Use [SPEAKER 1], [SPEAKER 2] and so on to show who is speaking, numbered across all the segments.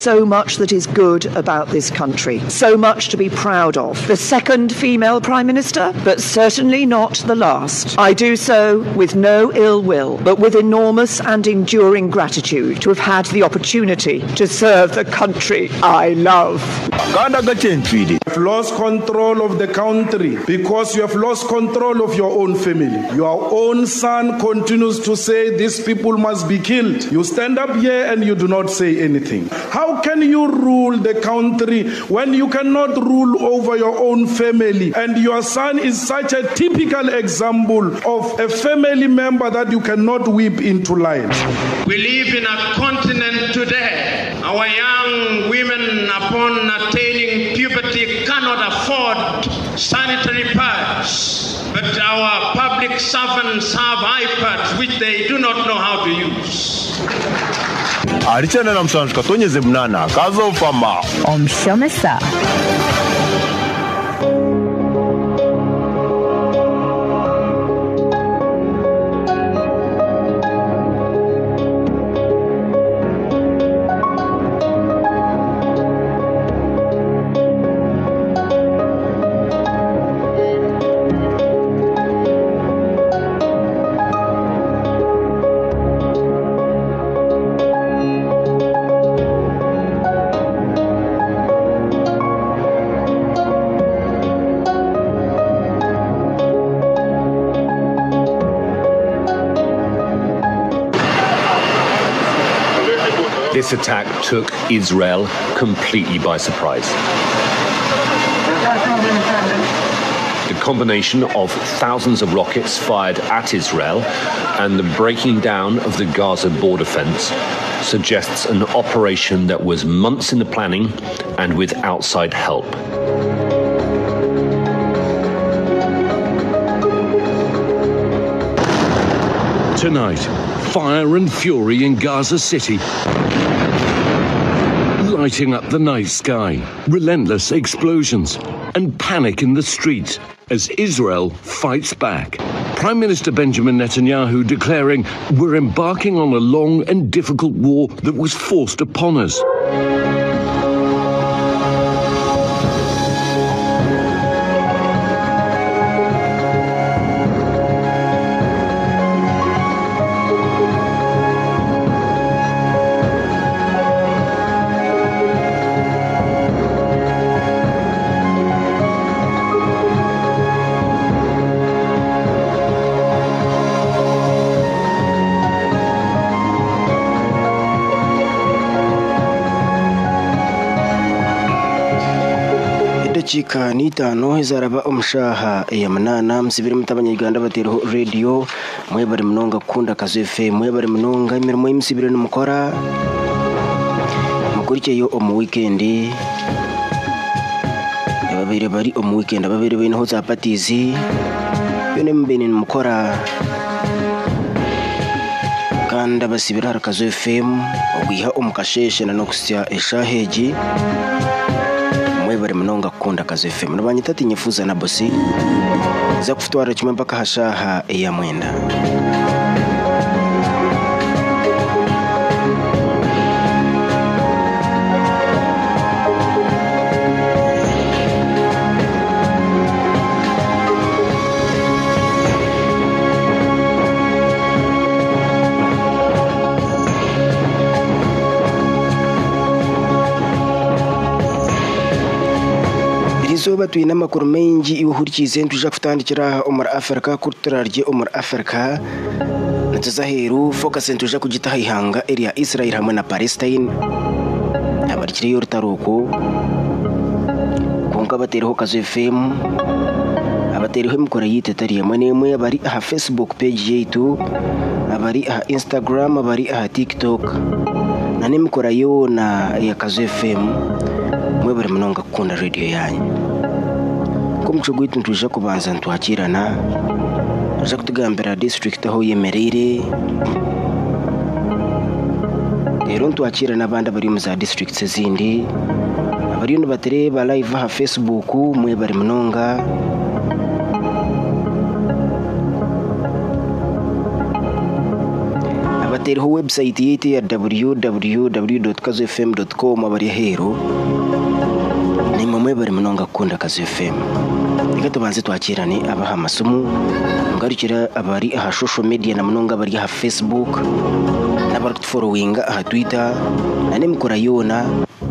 [SPEAKER 1] so much that is good about this country, so much to be proud of. The second female Prime Minister, but certainly not the last. I do so with no ill will, but with enormous and enduring gratitude to have had the opportunity to serve the country I love.
[SPEAKER 2] You have lost control of the country because you have lost control of your own family. Your own son continues to say these people must be killed. You stand up here and you do not say anything. How can you rule the country when you cannot rule over your own family? And your son is such a typical example of a family member that you cannot whip into line.
[SPEAKER 3] We live in a continent today. Our young women, upon attaining puberty, cannot afford sanitary pads. But our public servants have iPads which they do not know how to use.
[SPEAKER 4] This attack took Israel completely by surprise. The combination of thousands of rockets fired at Israel and the breaking down of the Gaza border fence suggests an operation that was months in the planning and with outside help.
[SPEAKER 5] Tonight, fire and fury in Gaza City, lighting up the night sky, relentless explosions, and panic in the streets as Israel fights back. Prime Minister Benjamin Netanyahu declaring, "We're embarking on a long and difficult war that was forced upon us."
[SPEAKER 6] Chika nitano izaraba omushaha ya munana msibiri mutabanyarwanda batero radio mwe bari munonga kunda kazefe mwe bari munonga imirimo y'imsibiri n'umukora mukurikiye yo omu weekend ababiri bari omu weekend ababiri bine ho za patizi bene mbene n'umukora kanda basibira harakazo FM ogwiha omukasheshe na nokusya eshaheji bari munonga kunda kazi FM nabanyitati nyifuza na bosi za kufutwara kimwe mpaka hashaha ya mwenda Izoba tuyina makuru menji iwuhurikize ntuje kutandikira Omar Africa kuturarye Omar Africa ntuzaheru focus ntuje kugitaha ihanga area Israel hamwe na Palestine abarikiri yorutaruko konka batereho kazo FM abatereho mukora yitetariye mwe abari aha Facebook page yetu abari aha Instagram abari aha TikTok nane mukora yona ya kazo FM mwe bari munonga kunda radio yanyu kumchugwitu ntuje kubanza ntwakirana tuje kutugambira district aho yemerere rero ntwakirana abandi bari mu za districts zindi abari no batereba live ha Facebook mwe bari munonga teriho website yite ya www.kazfm.com abari hero ni mumwe bari munonga kunda Kazo FM. Reka tubanze twakirane abaha amasomo ngarukira abari aha social media na munonga bari aha Facebook n'abari following aha Twitter na nemukora yona.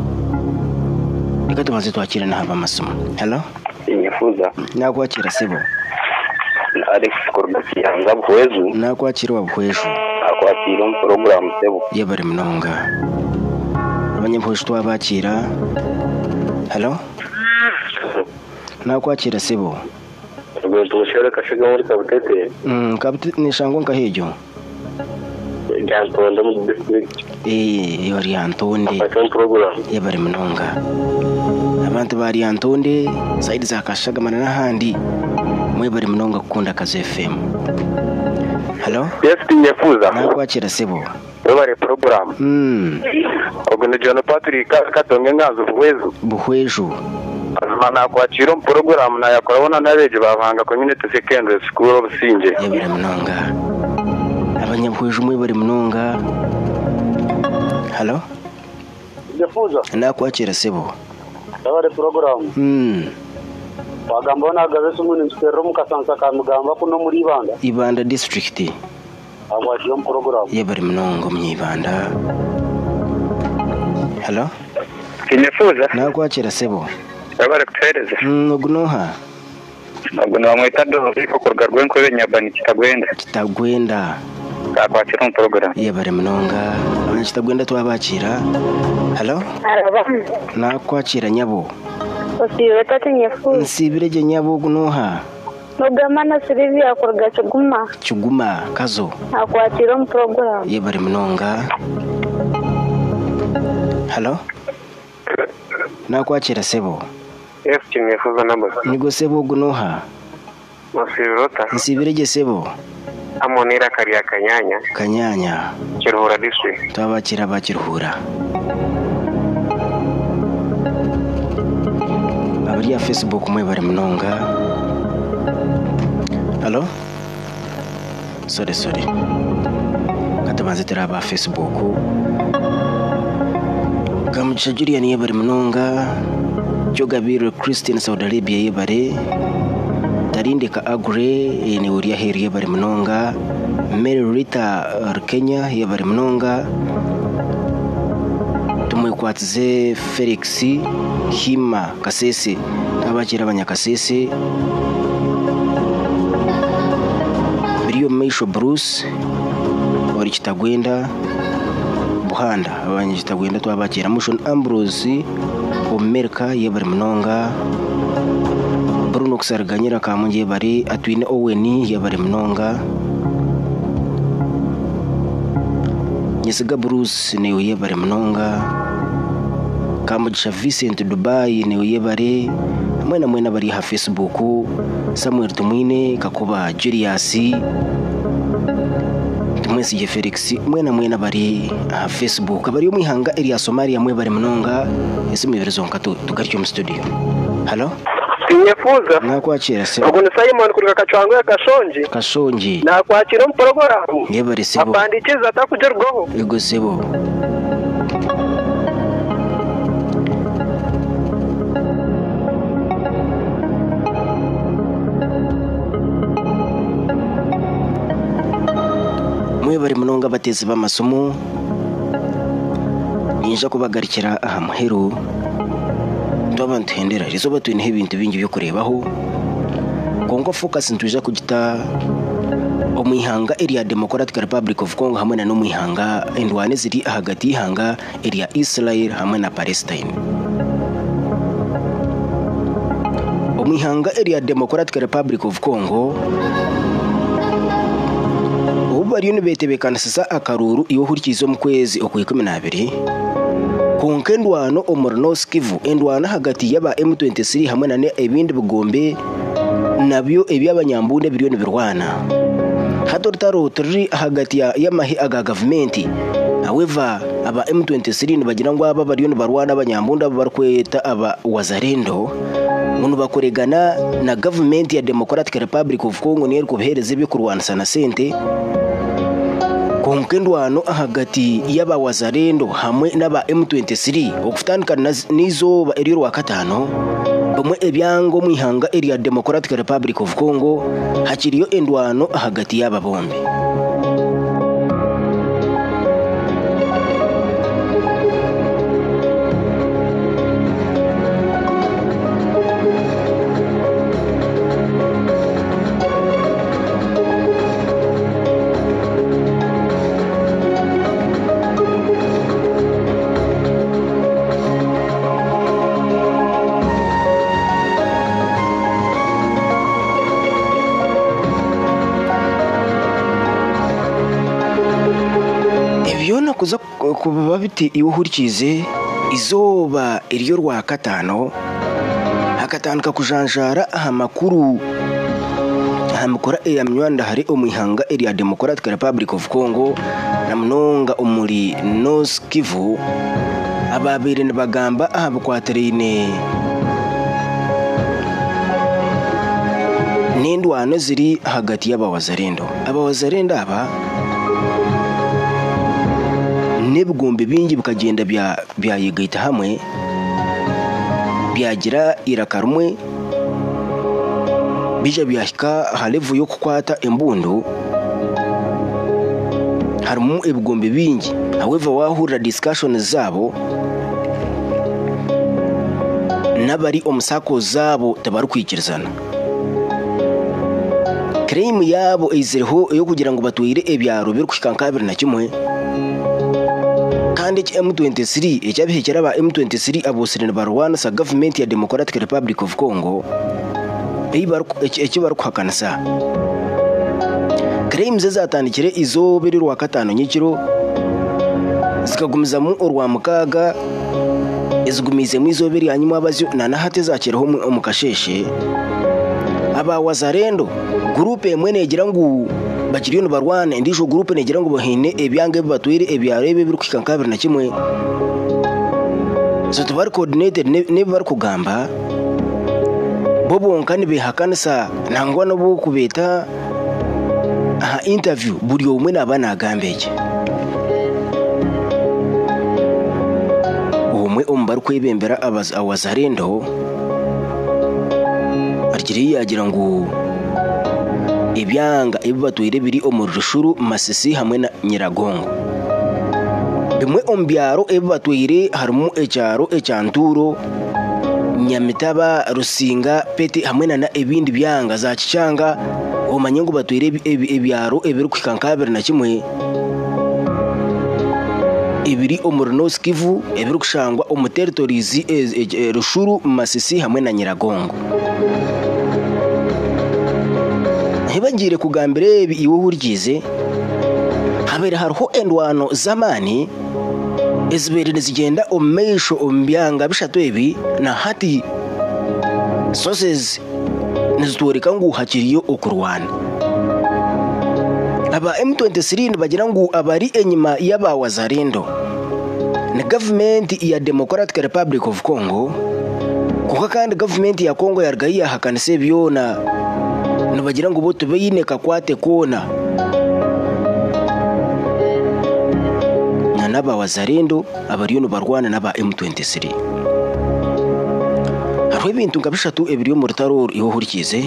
[SPEAKER 6] Reka tubanze twakirane aba amasomo. Hello
[SPEAKER 7] Inyifuza
[SPEAKER 6] nakwakira sebo
[SPEAKER 7] Alex Korbukianga Bwezu
[SPEAKER 6] nakwakira wabwejo
[SPEAKER 7] akwatira program sebo
[SPEAKER 6] yabari munonga abanyampushwe twabakira. Hello nakwakira sebo
[SPEAKER 7] rwego tushore kashiga muri kabutete
[SPEAKER 6] kabutete nishango nkahejo
[SPEAKER 7] Jantonde mu district
[SPEAKER 6] yori Antonde
[SPEAKER 7] akwatira program
[SPEAKER 6] yabari munonga abantu bari Antonde side za Kashagamana n'ahandi mwe bari munonga kukunda Kazo FM. Hello
[SPEAKER 7] yes Inyifuza
[SPEAKER 6] nakwakira sebo
[SPEAKER 7] bari program Ogene John Patrick katonge ngazo Bwezu Mana kwakira program na yakorabona nabeje bavanga community secondary school Businge
[SPEAKER 6] yabari munonga abanyabwejo mwe bari munonga. Hello
[SPEAKER 7] Inyifuza
[SPEAKER 6] nakwakira sebo
[SPEAKER 7] bari program bagamba nagaze umuntu nzero mukasansa ka mugamba kuno muri
[SPEAKER 6] Ibanda district
[SPEAKER 7] abashyo program
[SPEAKER 6] yabari munongo myibanda. Hello
[SPEAKER 7] Inyifuza
[SPEAKER 6] nakwakira sebo
[SPEAKER 7] bari kutereze
[SPEAKER 6] nogunoha
[SPEAKER 7] Aguna wamwita Dori okorwa rwenko benyabani kitagwenda akwakira program
[SPEAKER 6] yabari munonga abanyakitagwenda twabakira. Hello nakwakira nyabo
[SPEAKER 8] Osiwe tatu Nyifuza
[SPEAKER 6] nsibirege nyabo gunoha
[SPEAKER 8] Mugamana Silvia akorwa Chuguma
[SPEAKER 6] Kazo
[SPEAKER 8] akwakira program
[SPEAKER 6] yabari munonga. Hello nakwakira sebo
[SPEAKER 7] yes Inyifuza namba
[SPEAKER 6] nigo sebo gunoha
[SPEAKER 7] Masirota
[SPEAKER 6] nsibirege sebo
[SPEAKER 7] amonera kariya Kanyanya Kiruhura district
[SPEAKER 6] twabakira bakiruhura abari ya Facebook mwe bari munonga. Hello sorry katabanze teraba Facebook Kamugisha Julian yebari munonga Jogabiro Christian Saudi Arabia yebare Tarinde ka Agre ni uriya heri yebari munonga Mary Rita Kenya yebari munonga tumwekwatize Felix Hima Kasese abakira abanyakasese Biriyo Meisho Bruce ori kitagwenda Buhanda abanyakitagwenda twabakira Mushon Ambrose Omerka yebari munonga Bruno Kusarganyira kamunje bari Atwine Owen yebari munonga Nyesiga Bruce ne yebari munonga Kamugisha Vincent Dubai ne yebare mwena bari ha Facebook Samuel Tumwine Kakuba Julius Tumwesi Felix mwena bari ha Facebook bari umwihanga area Somalia mwe bari munonga ese miverezo nkatu tugaricyo mu studio. Hello
[SPEAKER 7] Inyifuza
[SPEAKER 6] nakwakira sebo
[SPEAKER 7] Ogune Simon kuri Kacwango ya Kashonji nakwakira program
[SPEAKER 6] yebare sebo
[SPEAKER 7] apandikiza atakugerwaho
[SPEAKER 6] ego sebo mwe bari munonga bateze bamasomo ninja kubagarikira aha muheru ndabantu hendera rizo batwine ibintu bingi byo kurebaho Kongo focus ntuje kugita omwihanga area Democratic Republic of Congo hamwe na nomwihanga endwane ziri hagati y'ihanga area Israel hamwe na Palestine. Omwihanga area Democratic Republic of Congo ubari unibetebekana sasa akaruru iyo hurikizo mu kwezi okwe12 konkendwano omornos Kivu endwana hagati yaba M23 hamwe na ebindi bugombe nabyo ebyabanyambunde biriyo birwana hatortaro turi hagati ya mahi aga government. However aba M23 nibagira ngo aba bariyo barwana abanyambunda barkweta aba wazarendo muntu bakoregana na government ya Democratic Republic of Congo niyo kubihereza byo kurwana sana sente onkendwano hagati y'aba wazalendo hamwe n'aba M23 okutandikana n'izoba eryo rwa katano bamwe ebyango mu ihanga area Democratic Republic of Congo hakiriyo endwano hagati y'aba bombi. Kuza kuba biti iwuhurikize izoba iryo rwa katano hakatandika kujanjara amakuru ahamukora eyamywanda hari omwihanga area Democratic Republic of Congo na mnonga omuri North Kivu ababiri nibagamba ahabukwaterine n'indwano ziri hagati y'abawazarendo aba n'ebigombe bingi bikagenda byayegayita hamwe byagira irakarumwe bija byahika halevu yo kukwata embundu harimu ebigombe bingi however wahurira discussions zabo nabari omusako zabo tabarukwikirizana claim yabo ezireho yo kugira ngo batwire ebyaro birukwika 21 kandi M23 ecyabihekera ba M23 abosirene barwana sa government ya Democratic Republic of Congo ekibarukuhakanasa claims zatandikire izo biri rwa katano nyikiro zikagumizamu urwa mukaga izigumize mu izo biri hanyuma abazyo nanahate zakireho omukasheshe aba wazarendo groupe mwene egira ngo bakiriyo no barwana ndisho groupe negira ngo bahine ebyange batwire ebyarebe birukika 21 so tubar coordinated ne bar kugamba bobo nkani behakanisa nangwa no bo kubeta aha interview buri umwe nabana agambeje umwe ombar kwebembera awazarendo arikiri yagira ngo ibyanga ibibatwire biri omurushuru Masisi hamwe na Nyiragongo bimwe ombyaro ibibatwire harimu ecyaro ecyanturo Nyamitaba Rusinga Peti hamwe na ebindi byanga za Kicanga omanye ngo batwire ebyaro ebirukika 21 ibiri omurnos Kivu ebirukushangwa omu territories rushuru Masisi hamwe na Nyiragongo ntibagire kugambire ebi iwuhurikize habere hariho endwano zamani ezibere zigenda omesho ombyanga bishatu ebi na hati sources nizitwereka ngo hakiriyo okurwana aba M23 bagira ngo abari enyima y'aba wazarendo na government ya Democratic Republic of Congo kuko kandi government ya Congo yargaye hakanise byona nabagira ngo boto beyineka kwate kona naba wazarendo abariyo no barwana naba M23 hariho ibintu ngabishatu ebiriyo mu rutaro ihohurikize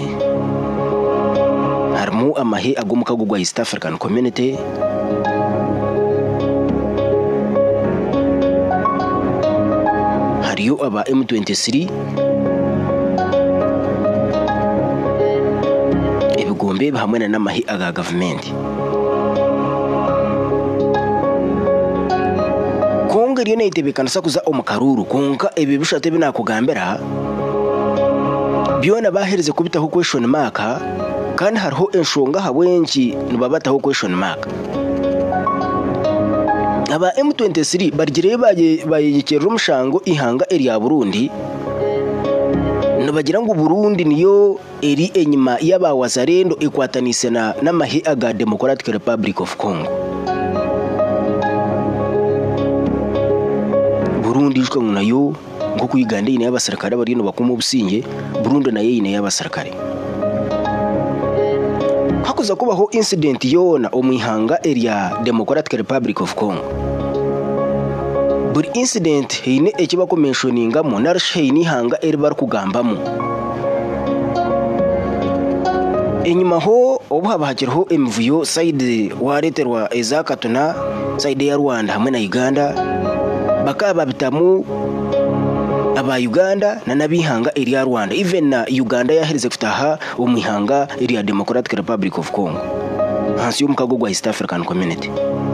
[SPEAKER 6] harimo amahe agomuka gugwa East African Community hariyo aba M23 ebigombe hamwe n'amahe aga government konga riyo nayitebekanisa kuza omukaruru konka ebi bishate binakugambera byona bahereze kubitaho question mark kandi hariho enshonga habwenki nibabataho question mark aba M23 barigire bayekera umushango ihanga eri Burundi nabagira ngo Burundi niyo eri enyima y'aba wazarendo ikwatanise n'amahe aga Democratic Republic of Congo Burundi ishwe nayo ngo kuyiganda ine y'abasirikare bari no bakuma ubusinge Burundi nayo ine y'abasirikare hakuza kubaho incident yona omwihanga area Democratic Republic of Congo. Buri incident hine ekiba ko mentioningamo narashini hanga eri bar kugambamo. Enyuma ho obuhaba hakiriho emvuyo side wareterwa ezakatuna side ya Rwanda hamwe na Uganda bakaba bitamu aba Uganda na nabihanga area Rwanda, even na Uganda yahereze kutaha omwihanga area Democratic Republic of Congo hansi y'umukago gwa East African Community.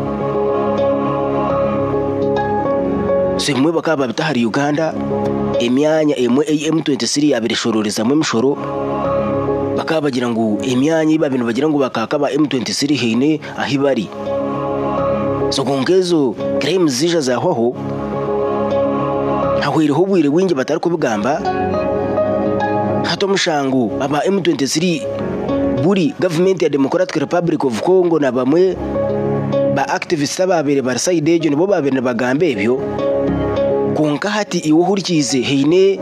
[SPEAKER 6] Semwe bakaba bitahari Uganda emyanya emwe M23 yabirishororeza mu mishoro bakaba bagira ngo emyanya ibabintu bagira ngo bakakaba M23 hine ahibari. So kongezo crimes zija zaho hahwiriho bwire wingi batari kubigamba hato mushangu aba M23 buri government ya Democratic Republic of Congo na bamwe ba activists ababere barasayidejo nibo babere bagambe ebyo konka hati iwuhurikize hine.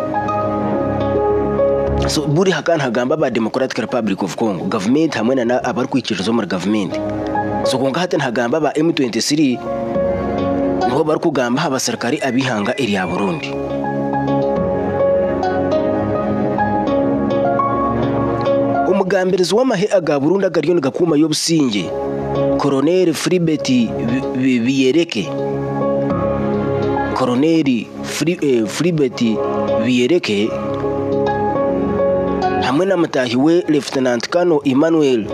[SPEAKER 6] So buri hakana hagamba ba Democratic Republic of Congo government hamwe na abari kwikirizo muri government. So konka hati hagamba ba M23 niho bari kugamba abasirikari abihanga eri ya Burundi. Umugamberezi w'amahe aga Burundi agariyo ngakuma y'obusinge Colonel Fribert Biyereke. Colonel Fribert Biyereke hamwe na mutahiwe Lieutenant Colonel Emmanuel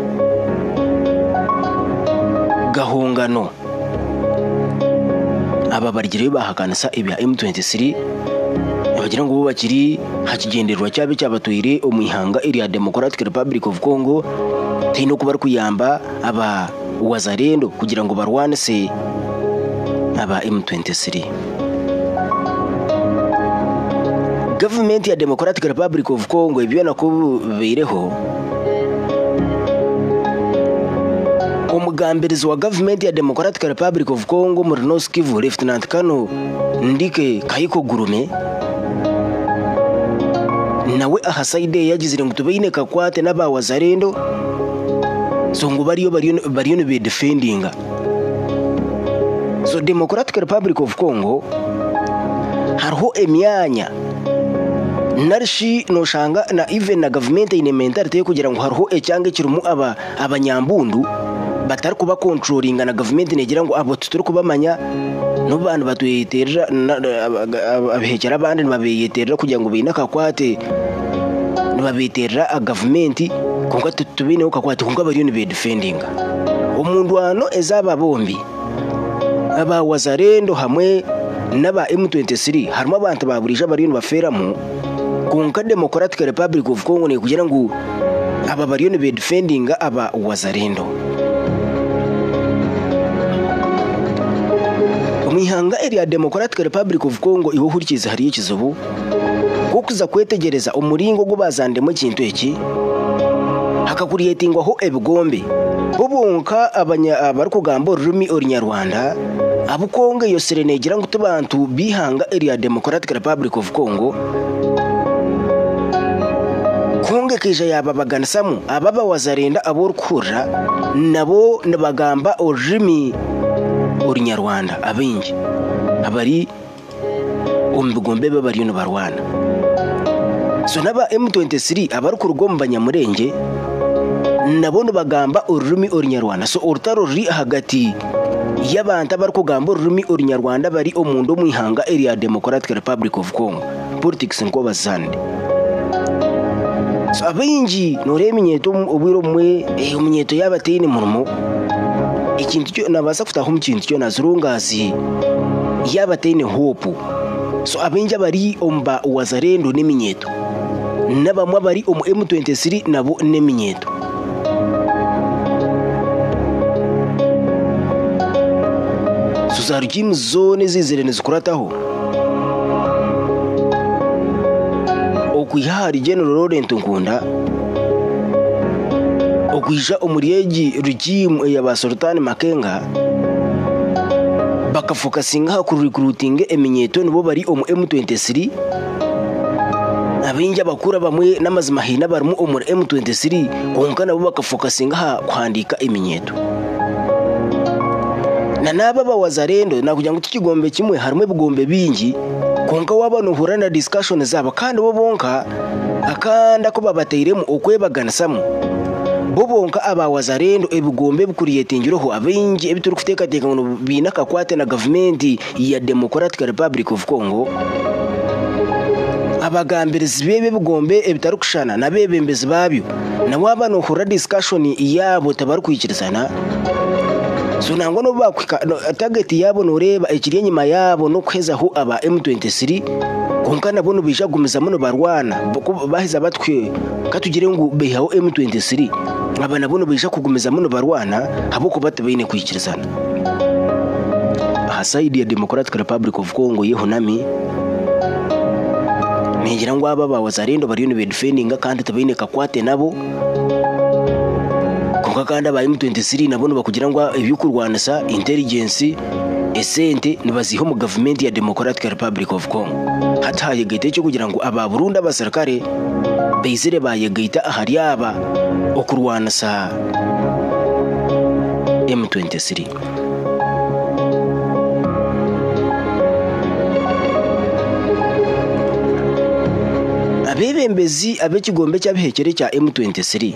[SPEAKER 6] Gahongano aba barigire bahakanisa ibya M23 abagira ngo bakiri hakigenderwa cyabe cyabatuire omwihanga area Democratic Republic of Congo tino kuba kuyamba aba wazarendo kugira ngo barwanise aba M23. Government ya Democratic Republic of Congo ibyo nako bireho omugambirizi wa government ya Democratic Republic of Congo muri North Kivu Lieutenant Colonel Ndike Kayiko Gurume nawe ahasaide yagizire ngo tubine kakwate naba wazarendo so ngo bariyo be defendinga. So Democratic Republic of Congo hariho emyanya narshi no shanga na even na government ine mentality yo kugira ngo hariho ecyange kirumu abanyambundu batari kuba controllinga na government negira ngo abo tuturi kubamanya no bantu batuyeterera abahekera abandi babeyeterera kugira ngo binaka kwate babeterera a government konka tutubine ukakwate konka bariyo be defendinga. Umundu wano ezaba bombi aba wazarendo hamwe naba M23 harimo abantu baburije bariyo baferamu konka Democratic Republic of Congo ne kugira ngo aba bariyo be defendinga aba wazarendo. Omwihanga area Democratic Republic of Congo ihohurikiza hari ikizobu kukuza kwetegereza umuringo gubazandemo kintu eki hakakuriyetingwaho ebigombe bobonka abari kugamba ururimi Orunyarwanda abukonge yosere negira ngo tubantu bihanga area Democratic Republic of Congo konge kije yababaganisamu ababa wazarenda aborukura nabo nabagamba ururimi Orunyarwanda abingi abari ombigombe babariyo no barwana. So naba M23 abari kurugomba Nyamurenge nabo bagamba ururimi Orunyarwanda. So urutaro ruri hagati y'abantu abari kugamba ururimi Orunyarwanda bari omundu mwihanga area Democratic Republic of Congo politics nko bazande. So abingi noreminyeto obwiro mwe umunyeto yabatini murumo ikintu cyo nabasa kutaho mukintu cyo nazurungazi yabatini hope. So abinja bari omba wazarendo neminyeto nabamwe bari omu M23 nabo neminyeto. Suzarujim zone zizirene zikurataho okwihari General Laurent Nkunda okwisha omuriyeji regime ya Sultan Makenga bakafokasinga ku recruiting eminyeto nibo bari omu M23 abinja bakura bamwe n'amazima hina barimo umur M23 konka nabo bakafokasinga ha kwandika iminyeto na naba bawazarendo nakugira ngo tukigombe kimwe harimo bigombe bingi konka wabano hurana discussion zaba kandi bo bonka akanda ko babateiremo okwebaganasamo bo bonka abawazarendo ebigombe bukuriyetingiroho abingi ebituri kutekateka ngo binaka kwate na government ya Democratic Republic of Congo abagambirizi bebe bigombe ebitarukushana na bebembezi babyo na wabano hura discussion yabo tabarukwikirizana so nango no bakwika target yabo no reba ekiri nyuma yabo no kweza ho aba M23 konka nabo no bijagumiza muno barwana bahiza batwe katugire ngo behaho M23 aba nabo no bija kugumiza muno barwana habo ko batabaine kwikirizana side ya Democratic Republic of Congo yeho nami ngira ngo aba bawazarendo bari no bedefendinga kandi tabaine kakwate nabo konka kandi aba M23 nabo no bakugira ngo ibyukurwanisa intelligence esente nibaziho mu government ya Democratic Republic of Congo hataye gite cyo kugira ngo aba Burundi abasirikare beizire bayegaita ahari aba okurwanisa M23 abebembezi abekigombe cyabihekere cya M23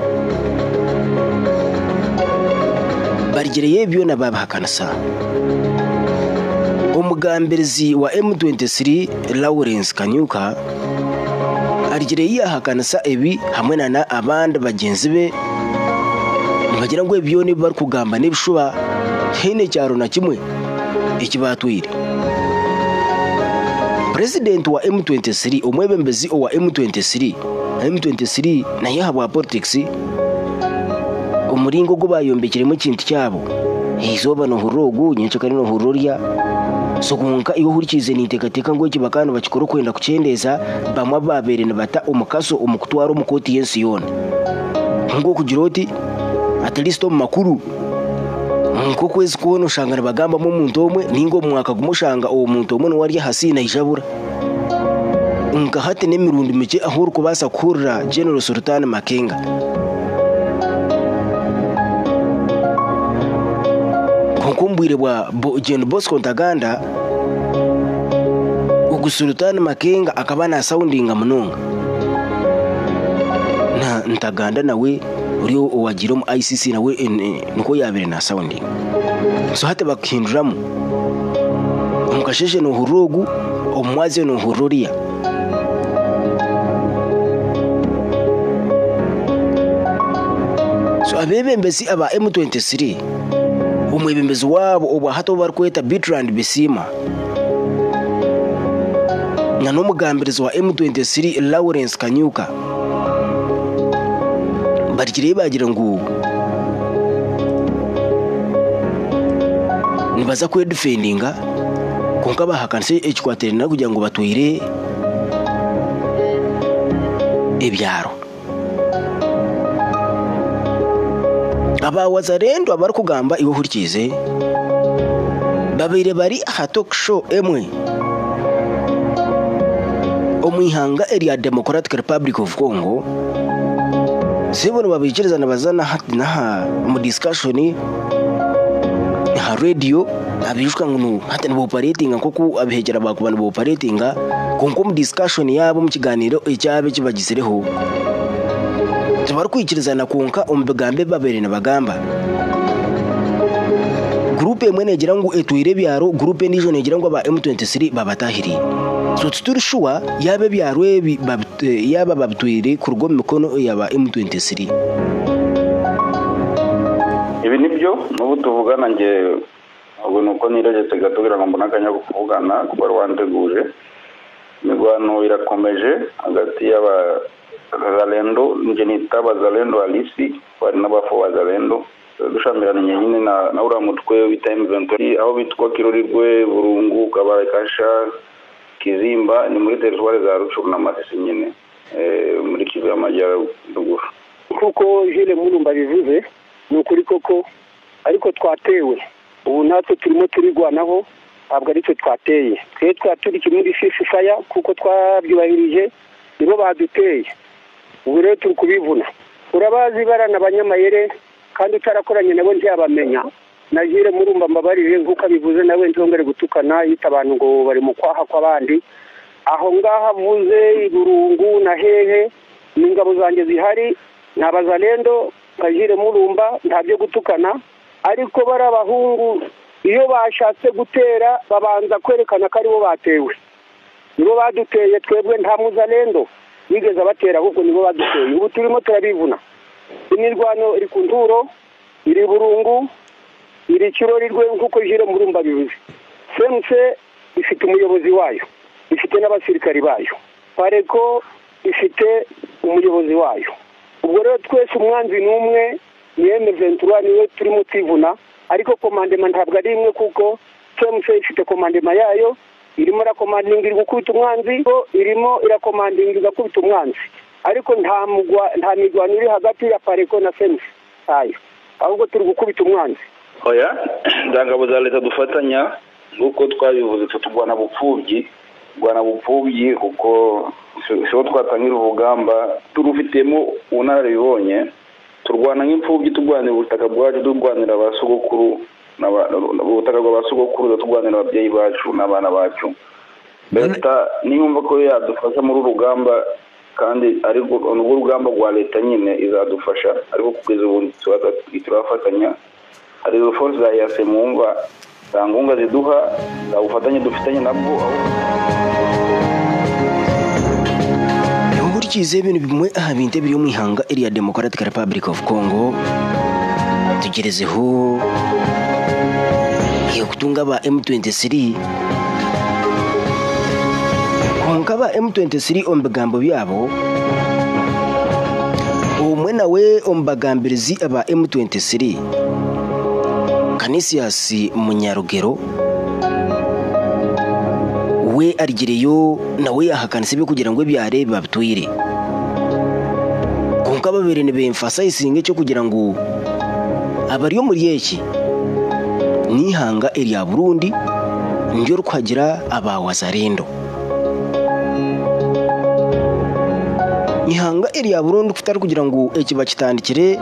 [SPEAKER 6] barigereye byo nababahakanasa umugambirizi wa M23 Lawrence Kanyuka arigereye ahakanasa ebi hamwe na abandi bagenzi be bagira ngo ebyo ni bari kugamba nebishuba hene cyaro na kimwe ikibatwire President wa M23 umwebembezi wa M23 na yahabwa politics umuringo go bayombekiremo ikintu cyabo izoba no hurogu nyinshi kandi no huroria so kunka iyo hurikize nitekateka ngo kibakano bakikoro kwenda kucendeza bamwa babere nabata umukaso umukutwaro umukoti yensi yone ngo kugiroti at least makuru nko kwezi kono shangana bagamba mu muntu omwe ningo mwaka gumushanga uwo muntu omwe no wari hasina ijabura nka hate nemirundi mike ahuru kubasa kurra General Sultan Makenga konkumbwire bwa Gen Bosco Ntaganda ugusultani Makenga akabana soundinga munonga na Ntaganda nawe uriyo wagira mu ICC nawe nuko yabere na sounding so hate bakhinduramo mukasheshe no hurogu omwaze no huroria so abebembezi aba M23 umwebembezi wabo oba hato barkweta Bertrand Bisimwa na n'umugambirizi wa M23 Lawrence Kanyuka barikire bagira ngo nibaza kwe defendinga konka bahakanse ekwatere na kugira ngo batwire ebyaro aba wazarendo abar kugamba iwo hurikize babire bari hatok show emwe omwihanga area Democratic Republic of Congo sibona babikirezana bazana hati na mu discussion ha radio abishwa ngo hati no operating nko abihegera bakubana bo operating konko mu discussion yabo mu kiganiro icyabe kibagisereho tubar kwikirezana konka umbegambe babere na bagamba groupe emwe negira ngo etwire byaro groupe nijo negira ngo aba M23 babatahiri so tuturishwa yabe byaro yaba babitwire ku rugo mikono yaba M23
[SPEAKER 7] ibi nibyo n'ubu tuvugana nge ubwo nuko nirageze gatugira ngo mbona akanya kuvugana kuba rwanteguje imigwano irakomeje hagati y'aba Zalendo nje nitaba Zalendo alisi bari n'abafo wa Zalendo dushamirana nyine na ura mutwe wita M23 aho bitwa Kirorirwe Burungu Kabarakasha Kizimba ni muri territoire za Rucuru na Masisi nyine muri Kivu y'Amajyaruguru
[SPEAKER 9] kuko jile mulumba bivuze n'ukuri koko ariko twatewe ubu natwe turimo turigwanaho ntabwo ari twe twateye twe twaturi muri fifaya kuko twabyubahirije nibo baduteye ubu rero turi kubivuna urabazi barana abanyamayere kandi utarakoranye nabo ntiyabamenya najire murumba mbabarire nk'uko abivuze nawe ntongere gutukana yita abantu ngo bari mu kwaha kw'abandi aho ngaha avuze Burungu na hehe n'ingabo zanjye zihari n'abazalendo kajire murumba ntabyo gutukana ariko barabahungu iyo bashatse gutera babanza kwerekana ko aribo batewe nibo baduteye twebwe nta muzalendo bigeze batera ahubwo nibo baduteye ubu turimo turabivuna imirwano iri ku nturo iri Burungu iri kirori rwe nk'uko jire murumba bivuze sense ifite umuyobozi wayo ifite n'abasirikari bayo pareko ifite umuyobozi wayo ubwo rero twese umwanzi n'umwe ni M23 niwe turimo twivuna ariko komandema ntabwo ari imwe kuko sense ifite komandema yayo irimo irakomandinga gukubita umwanzi irimo irakomandinga gukubita umwanzi ariko nta migwano iri hagati ya pareko na sense ayo ahubwo turi gukubita umwanzi
[SPEAKER 10] oya ndangabo za leta dufatanya nguko twabivuze tutugwana bupfubyi kuko sho twatangira urugamba turufitemo unarabibonye turwana nk'imfubyi turwanira ubutaka bwacu turwanira abasogokuru ubutaka bw'abasogokuru turwanira ababyeyi bacu n'abana bacu leta niyumva ko yadufasha muri urugamba kandi ariko n'ubwo urugamba rwa leta nyine izadufasha ariko kugeza ubu turafatanya hari force za yase mumva zangunga ziduha za ufatanye dufitanye nabwo
[SPEAKER 6] Nkurikize ibintu bimwe binte biri mu ihanga area Democratic Republic of Congo tugerezeho iyo kutunga ba M23 konka ba M23 ombagambo byabo umwe nawe ombagambirizi aba M23 Canisius Munyarugero we arigireyo nawe yahakanise byo kugira ngo byare babitwire konka babere ne bemphasize cyo kugira ngo abariyo muri yeki nihanga area Burundi njyo rukwagira abawazarendo nihanga area Burundi kutari kugira ngo ekiba kitandikire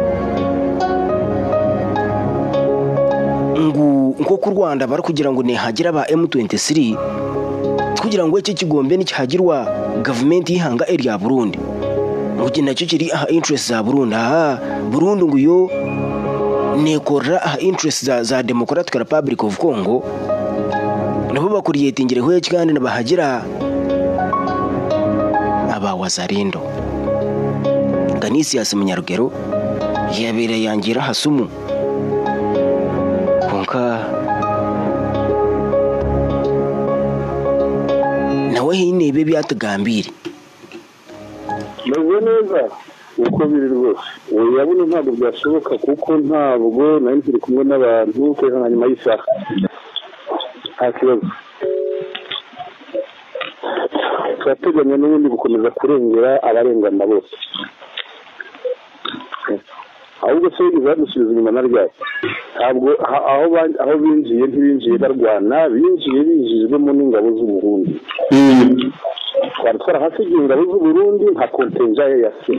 [SPEAKER 6] nko ku Rwanda bari kugira ngo nehagira ba M23 kugira ngo icyo kigombe n'ikihagirwa government yihanga area Burundi mugi nacyo kiri interest za Burundi Burundi nguyo nekora interest za Democratic Republic of Congo nabo bakuriye tingireho kandi nabahagira abawazarendo Canisius Munyarugero yabere yangira hasumu konka nawe hinebe byatugambire
[SPEAKER 9] meze neza uko biri rwose yabona ntabwo byashoboka kuko ntabwo nari turi kumwe n'abantu kweza na nyuma y'isaha nta kibazo turateganya n'ubundi gukomeza kurengera abarengana bose ahubwo se izadusubiza inyuma na ryari ntabwo aho binjiye ntibinjiye barwana binjijwemo n'ingabo z'u Burundi twari hasigiye ingabo z'u Burundi nka kontenjaye ya se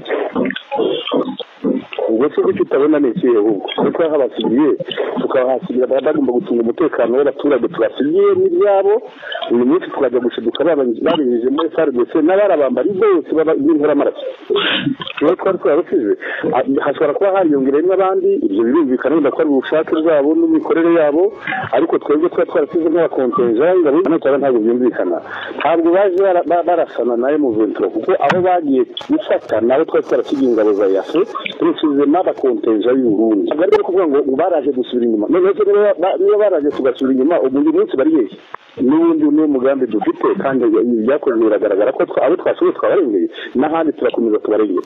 [SPEAKER 9] ubwo se kuko utabona n'ikihe ahubwo kuko habasigiye tukabahasigira bagomba gutunga umutekano w'abaturage tubasigiye n'ibyabo uyu munsi tukajya gushiduka babinyuze muri FARDC n'abarabambari bose b'intera amaraso rero twari twabasize hashobora kuba hariyongereye n'abandi ibyo birumvikana wenda ko ari ubushake bwabo n'imikorere yabo ariko twebwe twarasize nk'abakontenja ingabo ntabwo byumvikana ntabwo baje barasana nayo mu ventura kuko aho bagiye gufata nawe twarasigiye ingabo za yase turusize n'abakontenja y'u Burundi bari kuvuga ngo baraje gusubira inyuma none niyo baraje tugasubira inyuma ubundi munsi bari hehe n'ubundi n'umugambi dufite kandi byakozwe biragaragara ko abo twashoboye twabarengeye n'ahandi turakomeza tubarengeye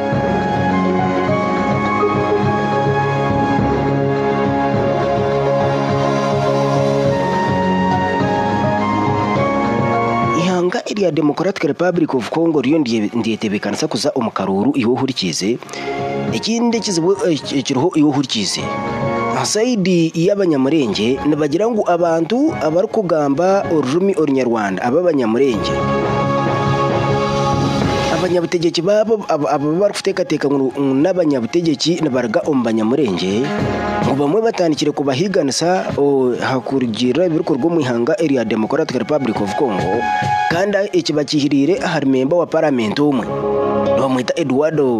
[SPEAKER 6] ihanga area Democratic Republic of Congo riyo ndiyetebekanisa kuza umukaruru iwo hurikize ikindi kizibu kiriho iwo hurikize asaidi y'abanyamurenge nabagira ngo abantu abari kugamba ururimi orunyarwanda ababanyamurenge abanyabutegetsi babo abo barufuteka n'abanyabutegetsi nabaraga ombanyamurenge ngo bamwe batandikire kubahiganisa hakurugira ibikorwa mu ihanga area Democratic Republic of Congo kandi ikibakihirire hari member wa parliament umwe bamwita Eduardo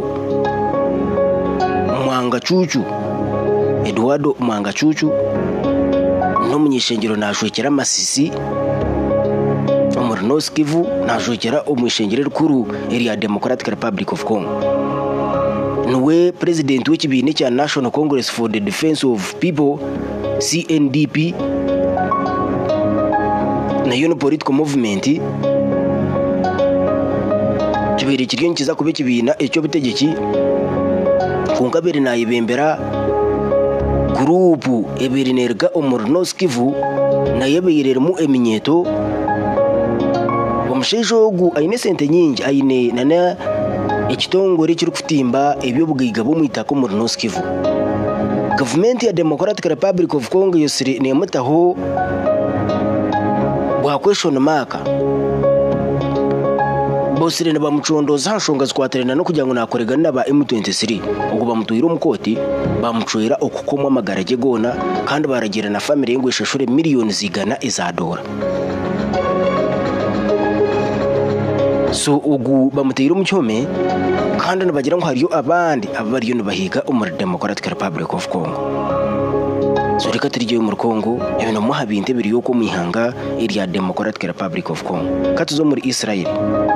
[SPEAKER 6] Mwanga Chuchu no munyishengero nashwekera Masisi North Kivu najogera umwishengero rukuru area Democratic Republic of Congo nuwe president w'ikibine cya National Congress for the Defense of People CNDP na yo political movement kibiri kiryo nkiza kube kibina icyo butegeki kunkabere nayibembera grupu ebirinerga North Kivu na yebeyirermu eminyeto omushejogu aine sente nyingi aine nana ekitongore kiri kutimba ebyo bugiga bumwitako mu North Kivu. Government ya Democratic Republic of Congo yosire nemutaho bwa question mark bosire ne bamucondoza hanshonga zikwaterana no kugira ngo nakorega naba M23 ubwo bamutuyira umukoti bamucwera okukomwa magarage gona kandi baragira na family yengo ishashure miliyoni zigana izadora. So ugu bamutira umucyome kandi nabagira ngo hariyo abandi abariyo bahiga umur Democratic Republic of Congo. So reka turigiye mu Congo ibintu muhabinte biriyo ko mwihanga iriya Democratic Republic of Congo katuzo muri Israel.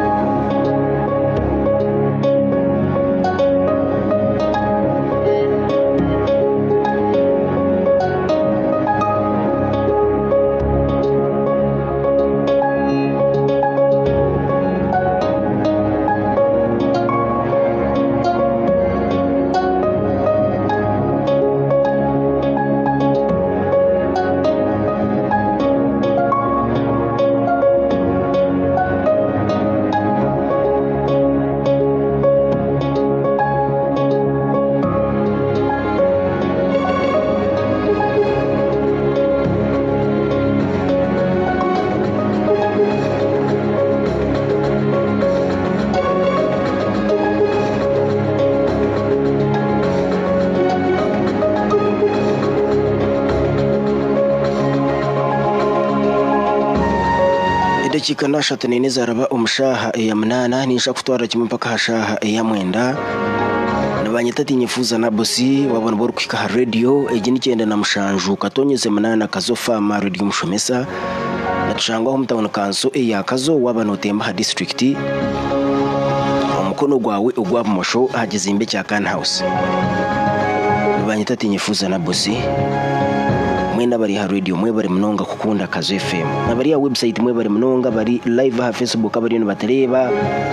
[SPEAKER 6] Chikana shatane nezaraba umushaha ya munana nisha kutwara kimwe mpaka hashaha ya mwenda nabanyitati nyifuza na bosi wabona bor kwika radio ejini cyenda na mushanju katonyeze munana kazofa ma radio mushomesa natushangwa umutabono kanso ya kazo wabana utemba ha district umukono gwawe ugwa musho hageze imbe cya Can House nabanyitati nyifuza na bosi mwenda bari ha radio mwe bari mnonga kukunda Kazo FM na bari ya website mwe bari mnonga bari live ha Facebook abari no batereba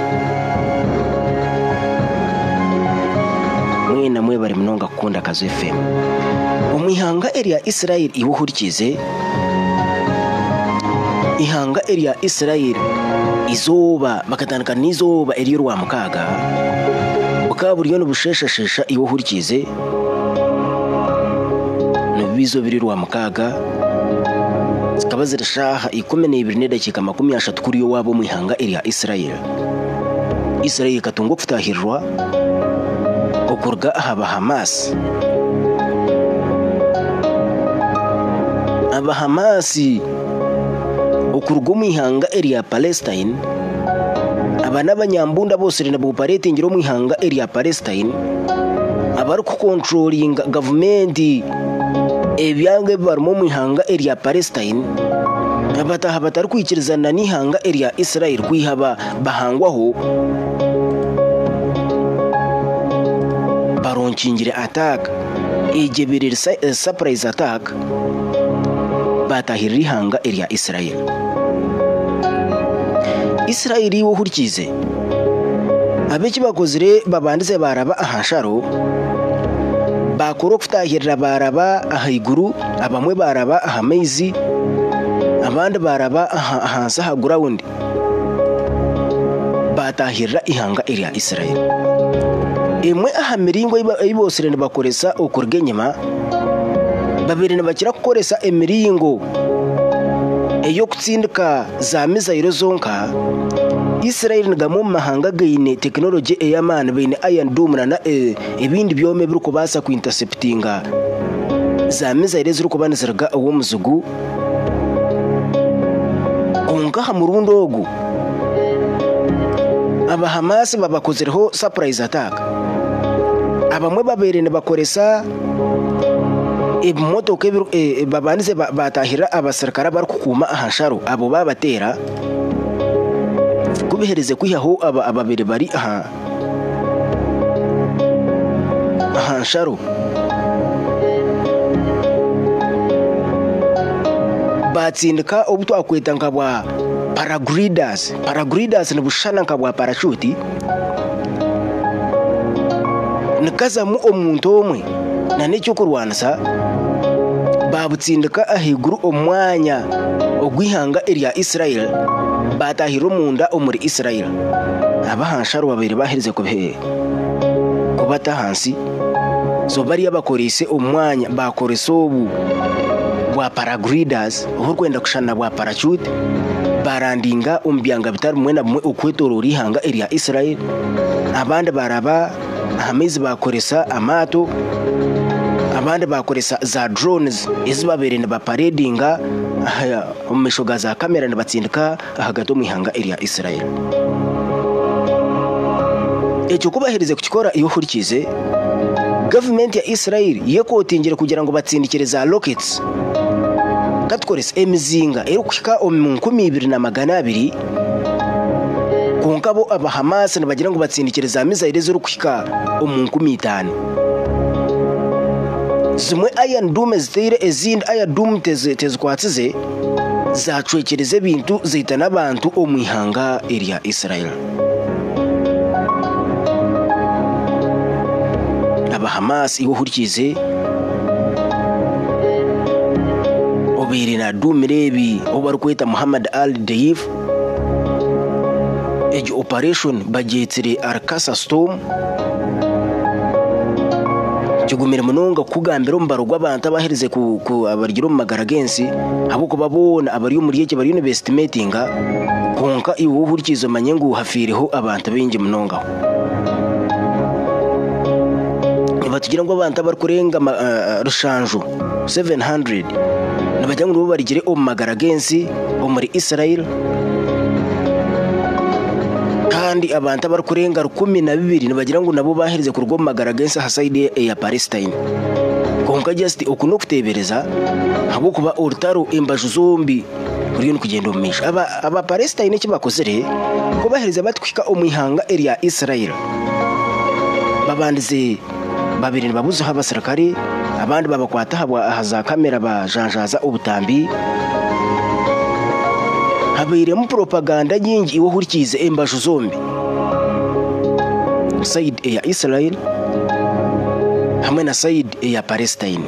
[SPEAKER 6] mwena mwe bari mnonga kukunda Kazo FM umwihanga area Israel ibuhurikize ihanga area Israel izoba bakatandika nizoba eri rwa mukaga bakaburiyo no busheshashesha ibuhurikize bizo biri rwa mukaga zikaba zirashaha 12 dakika 30 kuri yo wabo mwihanga area Israel katungo kutahirwa okurga haba Hamas okurga mwihanga area Palestine abana banyambunda bose rina buparete ngiro mwihanga area Palestine abaru ku controlling government ebyange barimo mwihanga area Palestine abataha batari kwikirizana n'ihanga area Israel kwihaba bahangwaho baronkingire attack ejeberere surprise attack batahirira ihanga area Israel wo hurikize abeki bakozire babandize baraba ahasharo bakoro kutahirira baraba ahiguru abamwe baraba ahamezi abandi baraba hansa ha ground batahirira ihanga area Israel imwe ahamiringo ibosire bakoresa okurgenyema babiri nabakira kukoresa emiringo eyo kutsindika za mizairo zonka Israel ngamo mahanga gaine technology eyamana bine Iron Dome na ebindi byome biri kubasa ku interceptinga za mizaire ziri kubanizirga uwo muzugu onga murundo ogu aba Hamas babakozereho surprise attack abamwe baberene bakoresa ibimotoka babanize batahira abasirikara bari kukuma ahasharo abo babatera kubihereze kwihaho ababere bari ahasharo batsindika obutwa kweta nkabwa paragriders ni bushana nkabwa parachute nikazamu omuntu omwe na necyo kurwanisa babutsindika ahiguru omwanya ogwihanga erya Israel batahiro munda omuri Israel abahansharo babiri bahereze kubata hansi so bari abakorise omwanya bakorese obu bwa paragriders urwenda kushana bwa parachute barandinga umbyanga bitari mwe na mwe okwetorora ihanga erya Israel abandi baraba amezi bakoresa amato abandi bakoresa za drones izibaberene baparedinga umishoga za kamera nabatsindika hagati mu ihanga erya Israel ecyo kubahereze kukikora iyo hurikize government ya Israel yekotingire kugira ngo batsindikire za rockets katkoresa emizinga erukika mu 2020 kunkabo aba Hamas nabagira ngo batsindikire za mizaire zirukika mu 15 zimwe Iron Dome zitire ezindi Iron Dome tezikwatsize zacwekereze bintu zita nabantu omwihanga erya Israel aba Hamas iwo hurikize obiri na dumirebi obarukweta Muhammad al-Daif ejo operation bajetire Arkasa Storm cyugumire munonga kugambira mbarugwa abantu abahereze ku abarigiro mu magaragensi abo ko babona abari muri yeke bari investigatinga konka iwo hurikizo manyengu hafireho abantu benje munonga batugira ngo abantu abakurenga rushanjo 700 nabajya ngo barigire mu magaragensi muri Israel kandi abantu abakurenga 12 nabagira ngo nabo bahereze ku rwo magaragensi hasaide ya Palestine konka just okuno kutebereza habo kuba urutaro imbaju zombi uri no kugenda umisha aba Palestine kibakozere ko bahereza batwika umwihanga area Israel babandize babiri babuze habasirikare abandi babakwata haza kamera bajanjaza ubutambi habire mu propaganda nyingi iwo hurikize embashu zombi side ya Israel hamwe na side ya Palestine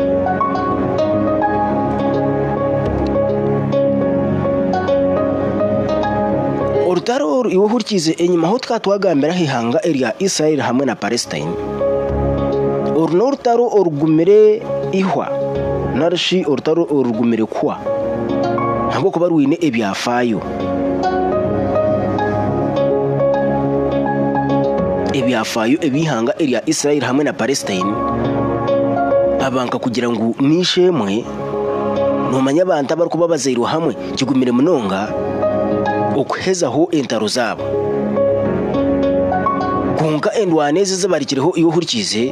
[SPEAKER 6] urutaro iwo hurikize enyuma ho twatwagambira hihanga area Israel hamwe na Palestine urutaro urugumire ihwa narshi urutaro urugumire kwa ntabwo kuba ruine ebyafayo ebihanga area Israel hamwe na Palestine abanka kugira ngo nishemwe numanya abantu abari kuba bazairu hamwe kigumire munonga okuhezaho entaro zabo kunka endwaneze zabarikireho iyo hurikize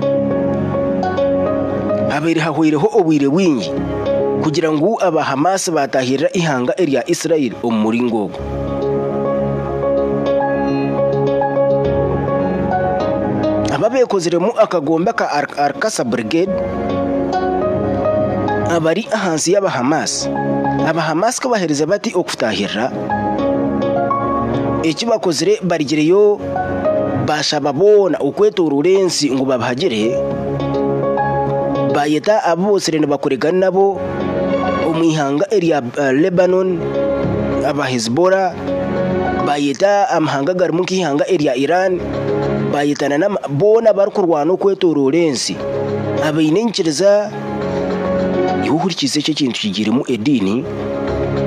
[SPEAKER 6] abiri hahwireho obwire wingi kugira ngo aba Hamas batahirira ihanga area Israel umuringogo ababekozeremo akagomba ka Arkasa Brigade abari ahansi y'aba Hamas ko bahereza bati okutahirira ekibakozere barigireyo bashababona ukwetora urensi ngo babahagere bayeta abose rene bakorega nabo umwihanga area Lebanon aba Hezbollah bayeta amahanga garmu kihanga area Iran bayetana na bona barukurwana ukwetora urensi abayinenkereza ihuhurikize cyo kintu kigirimo edini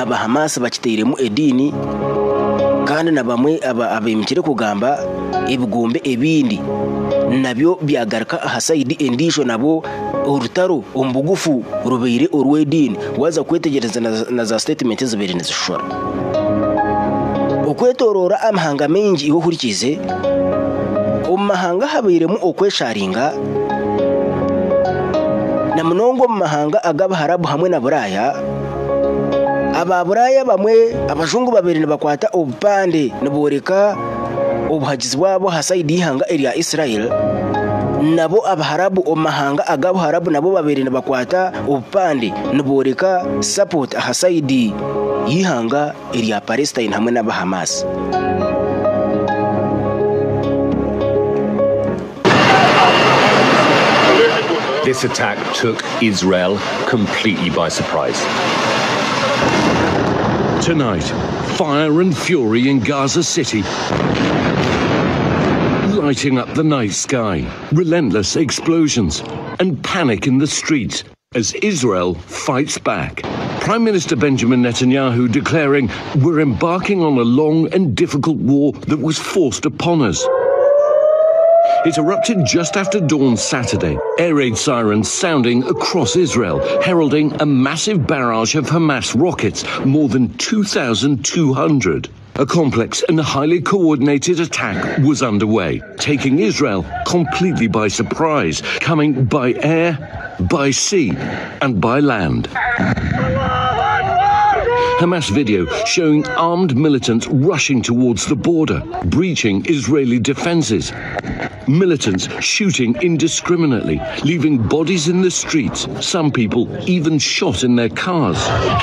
[SPEAKER 6] aba Hamas bakiteiremu edini kandi na bamwe abimikire kugamba ebigombe ebindi nabyo byagaruka ahasaidi endisho nabo urutaro ombugufu rubeire orwedini waza kwetegereza na za statement zibiri nizishora okwetorora amahanga mengi iho hurikize omahanga habeiremu okwesharinga na mnongo mahanga agaba harabu hamwe na buraya aba buraya bamwe abajungu babiri bakwata obupande niboreka obuhagizi bwabo hasaidi ihanga erya Israel nabo abaharabu omahanga agabo harabu nabo babiri bakwata obupande niboreka support hasaidi ihanga erya Palestine hamwe n'aba Hamas.
[SPEAKER 4] This attack took Israel completely by surprise.
[SPEAKER 5] Tonight, fire and fury in Gaza City, lighting up the night sky, relentless explosions, and panic in the streets as Israel fights back. Prime Minister Benjamin Netanyahu declaring, "We're embarking on a long and difficult war that was forced upon us." It erupted just after dawn Saturday, air raid sirens sounding across Israel, heralding a massive barrage of Hamas rockets, more than 2,200. A complex and highly coordinated attack was underway, taking Israel completely by surprise, coming by air, by sea, and by land. Hamas video showing armed militants rushing towards the border, breaching Israeli defenses. Militants shooting indiscriminately, leaving bodies in the streets, some people even shot in their cars.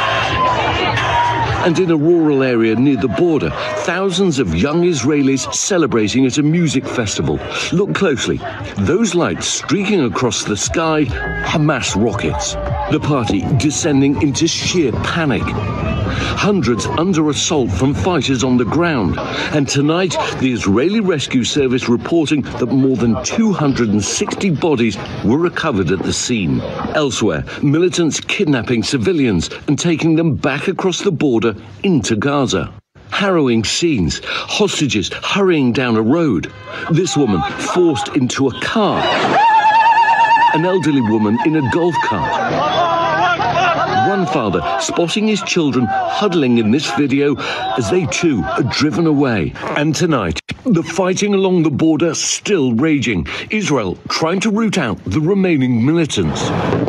[SPEAKER 5] And in a rural area near the border, thousands of young Israelis celebrating at a music festival. Look closely. Those lights streaking across the sky, Hamas rockets. The party descending into sheer panic. Hundreds under assault from fighters on the ground. And tonight, the Israeli Rescue Service reporting that more than 260 bodies were recovered at the scene. Elsewhere, militants kidnapping civilians and taking them back across the border into Gaza. Harrowing scenes, hostages hurrying down a road. This woman forced into a car. An elderly woman in a golf cart. One father spotting his children huddling in this video as they too are driven away. And tonight, the fighting along the border still raging. Israel trying to root out the remaining militants.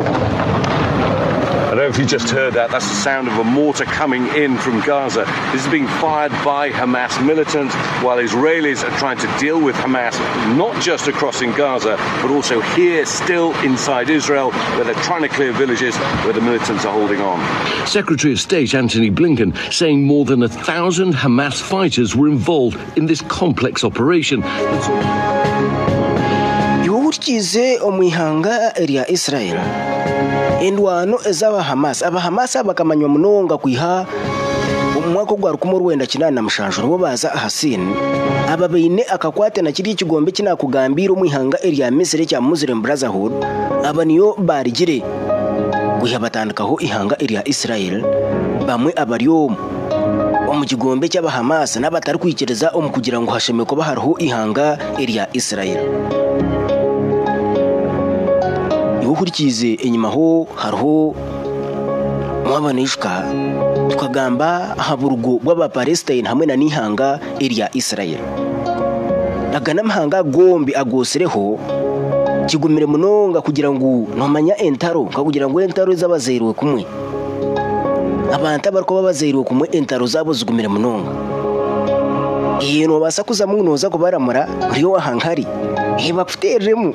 [SPEAKER 5] I don't know if you just heard that. That's the sound of a mortar coming in from Gaza. This is being fired by Hamas militants while Israelis are trying to deal with Hamas, not just across in Gaza, but also here still inside Israel, where they're trying to clear villages where the militants are holding on. Secretary of State Antony Blinken saying more than 1,000 Hamas fighters were involved in this complex operation.
[SPEAKER 6] Yuhurikize omwihanga erya Israel. Endwano ezaba Hamas abakamanywa munonga kwiha umwaka gwa 1997 nibo baza ahasin ababeine akakwate na kiri kigombe kinakugambira omwihanga erya Misiri kya Muslim Brotherhood abaniyo barigire kwiha batandikaho ihanga erya Israel bamwe abaryo omukigombe cy'aba Hamas n'abatari kwikiriza kugira ngo hashemeko bahariho ihanga erya Israel. Ukurikize enyuma ho hariho mwabanishka tukagamba haburugo bw'aba Palestine hamwe na nihanga erya Israel. Agana mahanga gombi agosereho kigumire munonga kugira ngo nomanya entaro kugira ngo entaro z'abazerwe kumwe. Abantu bariko babazerwe kumwe entaro zabo zigumire munonga. Iyo basa kuza munoza kubaramura uriyo wahankari. Bafuteremu.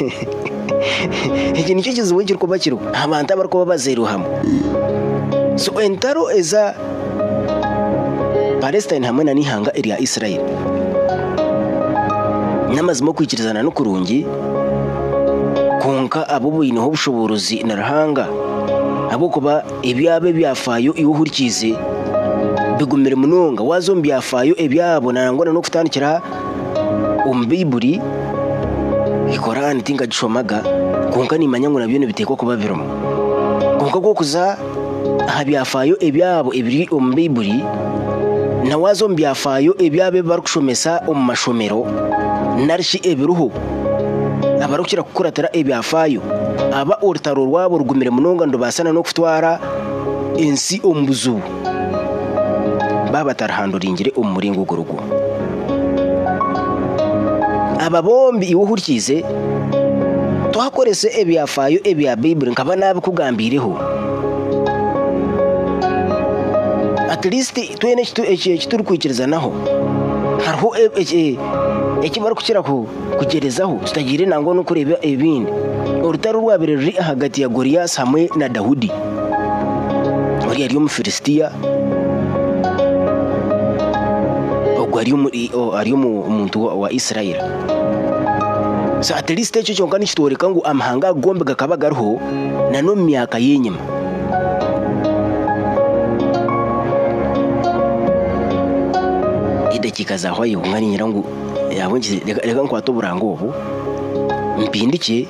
[SPEAKER 6] Iki nicyo kizuwe kiriko bakiro abantu bariko babazeru hamwe. So entaro eza Palestine hamwe na nihanga erya Israel. Namazimo kwikirizana no kurungi konka abo buyino obushoboruzi narahanga abo kuba ebyabe byafayo iwuhurikize bigumire munonga wazombi byafayo ebyabo narangona no kutandikira umbiburi ikorani tinga gishomaga konka nimanya ngo nabyo bitekwa kuba biromo konka gwo kuza habyafayo ebyabo ebiri ombiburi na wazo mbyafayo ebyabe barukushomesa omumashomero narshi ebiruho abarukira kukuratira ebyafayo aba orutaro rwabo rugumire munonga ndo basana no kutwara ensi ombuzu baba tarhanduringire umuringo gurugo aba bombi iwuhurikize twakorese ebyafayo ebya Bible nkaba nabi kugambireho at least twene kituri kwikiriza naho hariho ekimara kukira kugerezaho tutagire nango no kureba ebindi urutaro rwabire ruri hagati ya Goliath hamwe na Dawudi uri ari umufilistia ari umuntu wa Israel so at least echo cyonka nikitoreka ngo amahanga gombe gakabagaruho nano myaka yenyuma idakika zaho yungani nyirangu yabonje reka nkwato burango ubu mpindike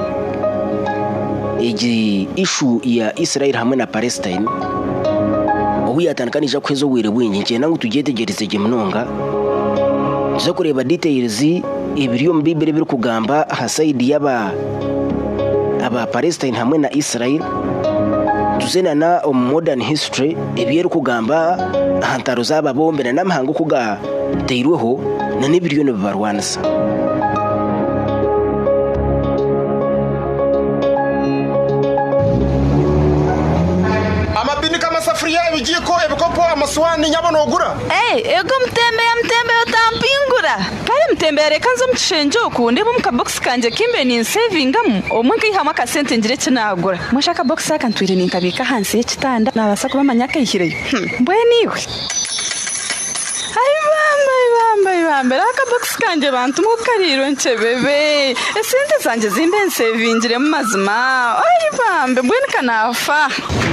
[SPEAKER 6] igi issue ya Israel hamwe na Palestine ubu yatankanije kwezo wire bwinyi nje nangu tugetegereze je munonga zo kureba details ibiriyo mbibere biri kugamba hasaidi yaba Palestine hamwe na Israel tuzena na modern history ebiyeri kugamba hantaro zaba bombe na namahanga kuga teirweho na nibiriyo ne barwanasa
[SPEAKER 11] amasafuriya ibigiko ibikopo amaswani nyabono ogura
[SPEAKER 12] ego mtembe utampingura kare mtembe reka nzo mtshenje okundi bo mukabox kanje kimbe ni savingamu omwe hamwe ka sente ngire kinagura mushaka box akantwire ninkabika hansi y'ekitanda nabasa kuba manyaka yihireyo mbweniwe Bambe aka box kanje bantu mukariro nchebebe sente zanje zimbe nsavingire mu mazima bambe mbwenika nafa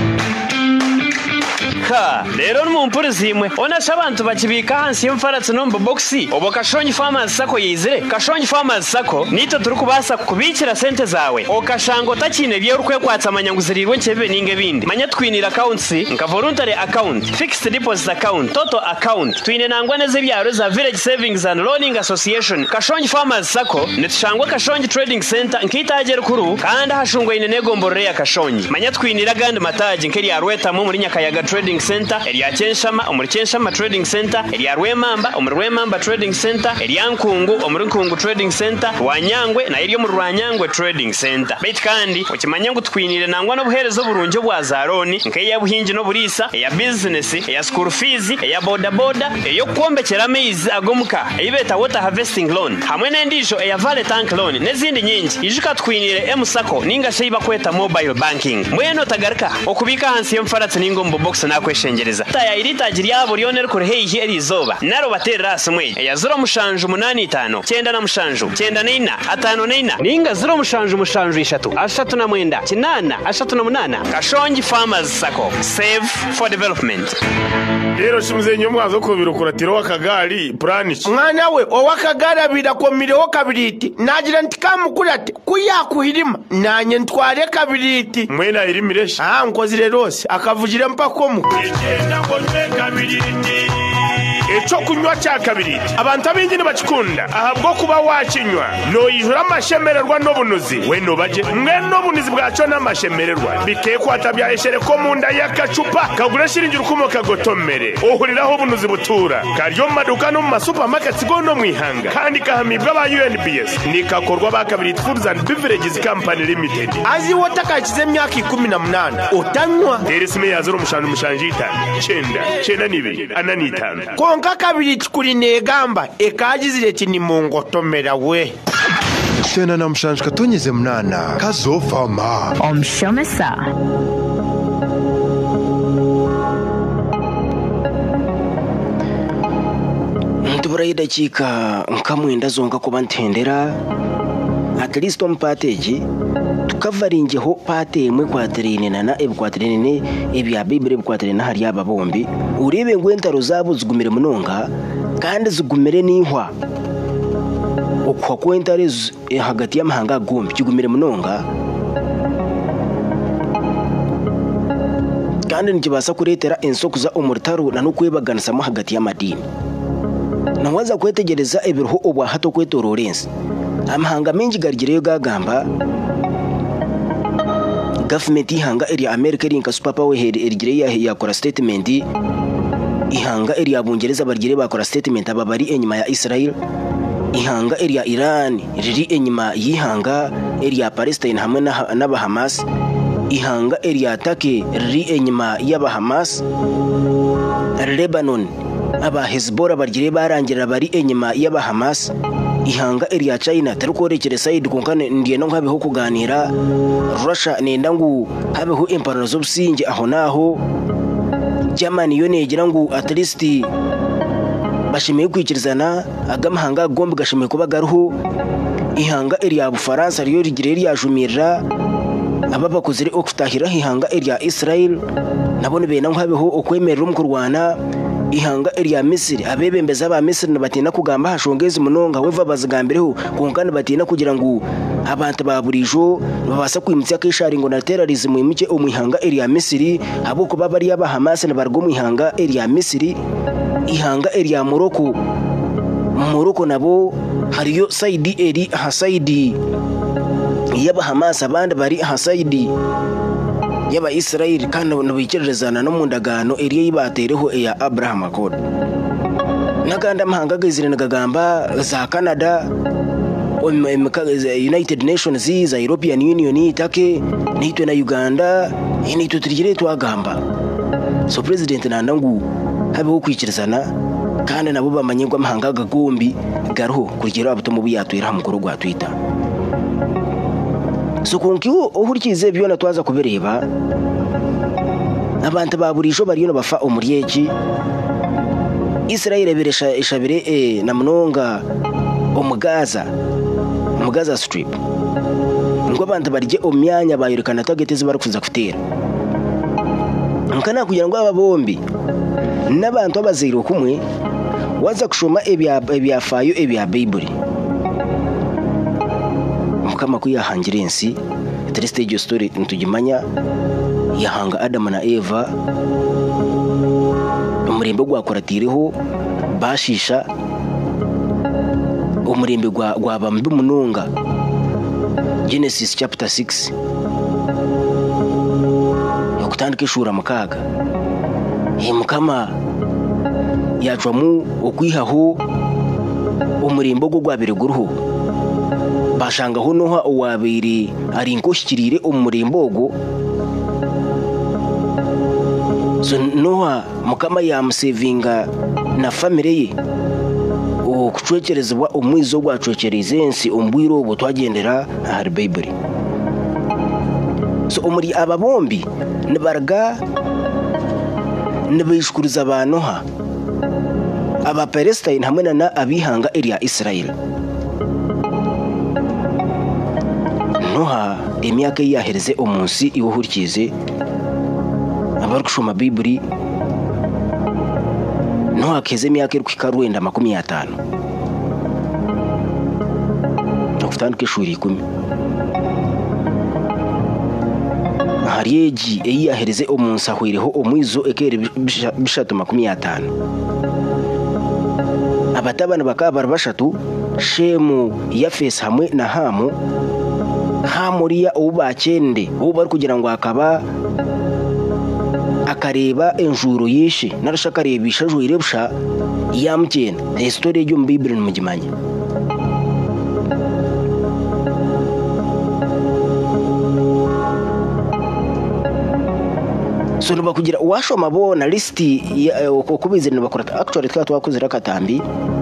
[SPEAKER 13] rero n'umumpuri zimwe onasha abantu bakibika hansi y'imfaratse no mu boxi obo Kashonyi Farmers Sacco yizire Kashonyi Farmers Sacco nito turi kubasa kubikira sente zawe okashango takine bye urukwe kwatsa amanyanguzirirwe nchebe ninge bindi manya twinira accounts nka voluntary account fixed deposit account total account twine nangwa neze byaro za Village Savings and Loaning Association Kashonyi Farmers Sacco nitshangwa Kashonyi Trading Center nkitagera kuru kandi hashungwe ine negomborere ya Kashonyi manya twinira gandi mataji nkeri yarweta mu muri Nyakayaga Trading Center Elia Chenshama omuri Chenshama Trading Center Elia Rwemamba omuri Rwemamba Trading Center Elia Nkungu omuri Nkungu Trading Center Wanyangwe na iri mu Rwanyangwe Trading Center bit kandi okimanyangu twinire nangwa no buherezo burunjo bwa zaroni nke ya buhinji no burisa ya business ya school fees ya boda yo kwombekera maize agomuka ibeta water harvesting loan hamwe n'endisho ya vale tank loan nezindi nyingi ijuka twinire Sacco ninga sheiba kweta mobile banking mweno tagarika okubika hansi y'imfaratse ningo mu box na kweshengereza taya iritajiri yabo lionel kureheyi erizoba naro batera asumwe ya 0 9 na mushanju 9 5 ninga 0 mushanju 3 8 Kashonyi Farmers Sacco save for development
[SPEAKER 11] rero shimuzenye mwazo ko birukuratiro wakagari planish mwana we owakagari abirakomireho kabiriti nagira ntikamukurate kuyakuhirima nanye ntware kabiriti mwena irimireshe nkozire rose akavugire mpakomu igenda ngo kabiriti echo kunywa cya kabiriti abantu abingi bakikunda ahabwo kuba wakinywa no yijura amashemererwa n'obunuzi we no baje mwe n'obunuzi bwaco n'amashemererwa bikekwata bya eshere ko munda yakacupa kagura shiringira ukomoka gotomere ohuriraho obunuzi butura karyo maduka no mu supermarkets go no mwihanga kandi kahamibwa ba UNBS nikakorwa ba Kabiriti Foods and Beverages Company Limited azi watakakize emyaka 18 otanywa derisime ya 0 nibi ananitana konka Kabiriti kuri negamba ekagizire kini mungotomera we
[SPEAKER 14] tena na mshanjika tonyeze mnana kazovama
[SPEAKER 15] omshomesa
[SPEAKER 6] ntubura dakika nkamwenda zonga kuba ntendera at least ompateji tukavaringeho pate emwe kwaterine na ebikwaterine ebya Bible ebikwaterine hari aba bombi urebe ngwentaro zabo zigumire munonga kandi zigumire n'ihwa okwa kwentare hagati y'amahanga gombi kigumire munonga kandi nikibasa kuretera ensokuza umurtaro na nokwebaganisamo hagati y'amadini nawaza kwetegereza ebiruho obwa hato kwetororensi amahanga mengi garigireyo gagamba government ihanga eri America eri nka superpower erigireyo yakora statement ihanga eri abungereza barigire bakora statement ababari enyuma ya Israel ihanga eri ya Iran riri enyuma yihanga eri ya Palestine hamwe n'aba Hamas ihanga eri ya Turkey riri enyuma y'aba Hamas Lebanon aba Hezbollah barigire barangira bari enyuma y'aba Hamas ihanga eri ya China tarukorekere side kunkane ndiye no habeho kuganira Russia nenda ngu habeho impanuro z'obusinge aho naho Germany yo negira ngu at least bashimiye kwikirizana agamahanga gombe gashimiye kuba garuho ihanga eri ya Bufaransa riyo rigire ryajumirira ababakozere okutahira ihanga eri ya Israel nabone bena ngu habeho okwemerera mu kurwana ihanga eri ya Misiri abebembeza ba Misiri nabatina kugamba hashongeze munonga weva bazigambireho kunkana batina kugira ngo abantu baburijo babasa kwimutsa kisharingo na terrorism imike omwihanga eri ya Misiri abo kuba bari aba Hamas na bargo mwihanga eri ya Misiri ihanga eri ya Morocco nabo hariyo side eri hasaidi yaba Hamas abandi bari hasaidi yaba Israel kandi nabikirezana no mundagano eri yibatereho ya Abraham Accord naganda mahanga gizirana gagamba za Canada United Nations za European Union itake nitwe na Uganda nitwe turigire twagamba so president nandangu habeho kwikirizana kandi nabo bamanyirwa amahanga gagombi garuho kurigera abutomo buyatwira hamukoro gwa Twitter so kunkiwo ohurikize byona twaza kubireba abantu baburisho bariyo bafa omuryeji Israel biresha ishabire na munonga omugaza strip ngo abantu barije omyanya bayirekana targets barakuza kutera nkana kugira ngo aba bombi n'abantu abaziro kumwe waza kushoma ebyafayo ebya Bible mukama kuyahangirensi three stage story ntugimanya yahanga Adam na Eva umurembe gwakoratireho bashisha umurembe gwabambe mununga Genesis chapter 6 yokutandika ishura mukaga mukama yacwamu okwihaho umurembe gwabire guruho bashanga ho noha uwabiri ari inkoshikirire umurembe ogo so noha mukama yamusevinga na family ye okucwekerezebwa omwizo gwacwekereze ensi ombwiro obo twagendera ahari Bible so omuri aba bombi nibarga nibishukuriza abanoha aba Palestine hamwe na abihanga eri ya Israel noha emyaka yahereze omunsi iwuhurikize abarukushoma Bible noha keze emyaka erukikaruenda 50 okutandika ishuri 10 haryeji eyahereze omunsi ahwireho omwizo ekere bishatu 50 abatabana bakaba bashatu Shemu Yafes hamwe na Hamu Hamuriya ubakende bari kugira ngo akaba akareba enjuro yishe narashaka rebisha juirebusha yamugenda history yo mu Bible mugimanya so nuba kugira washoma bona listi okubizira bakora actually twakoze rakatambi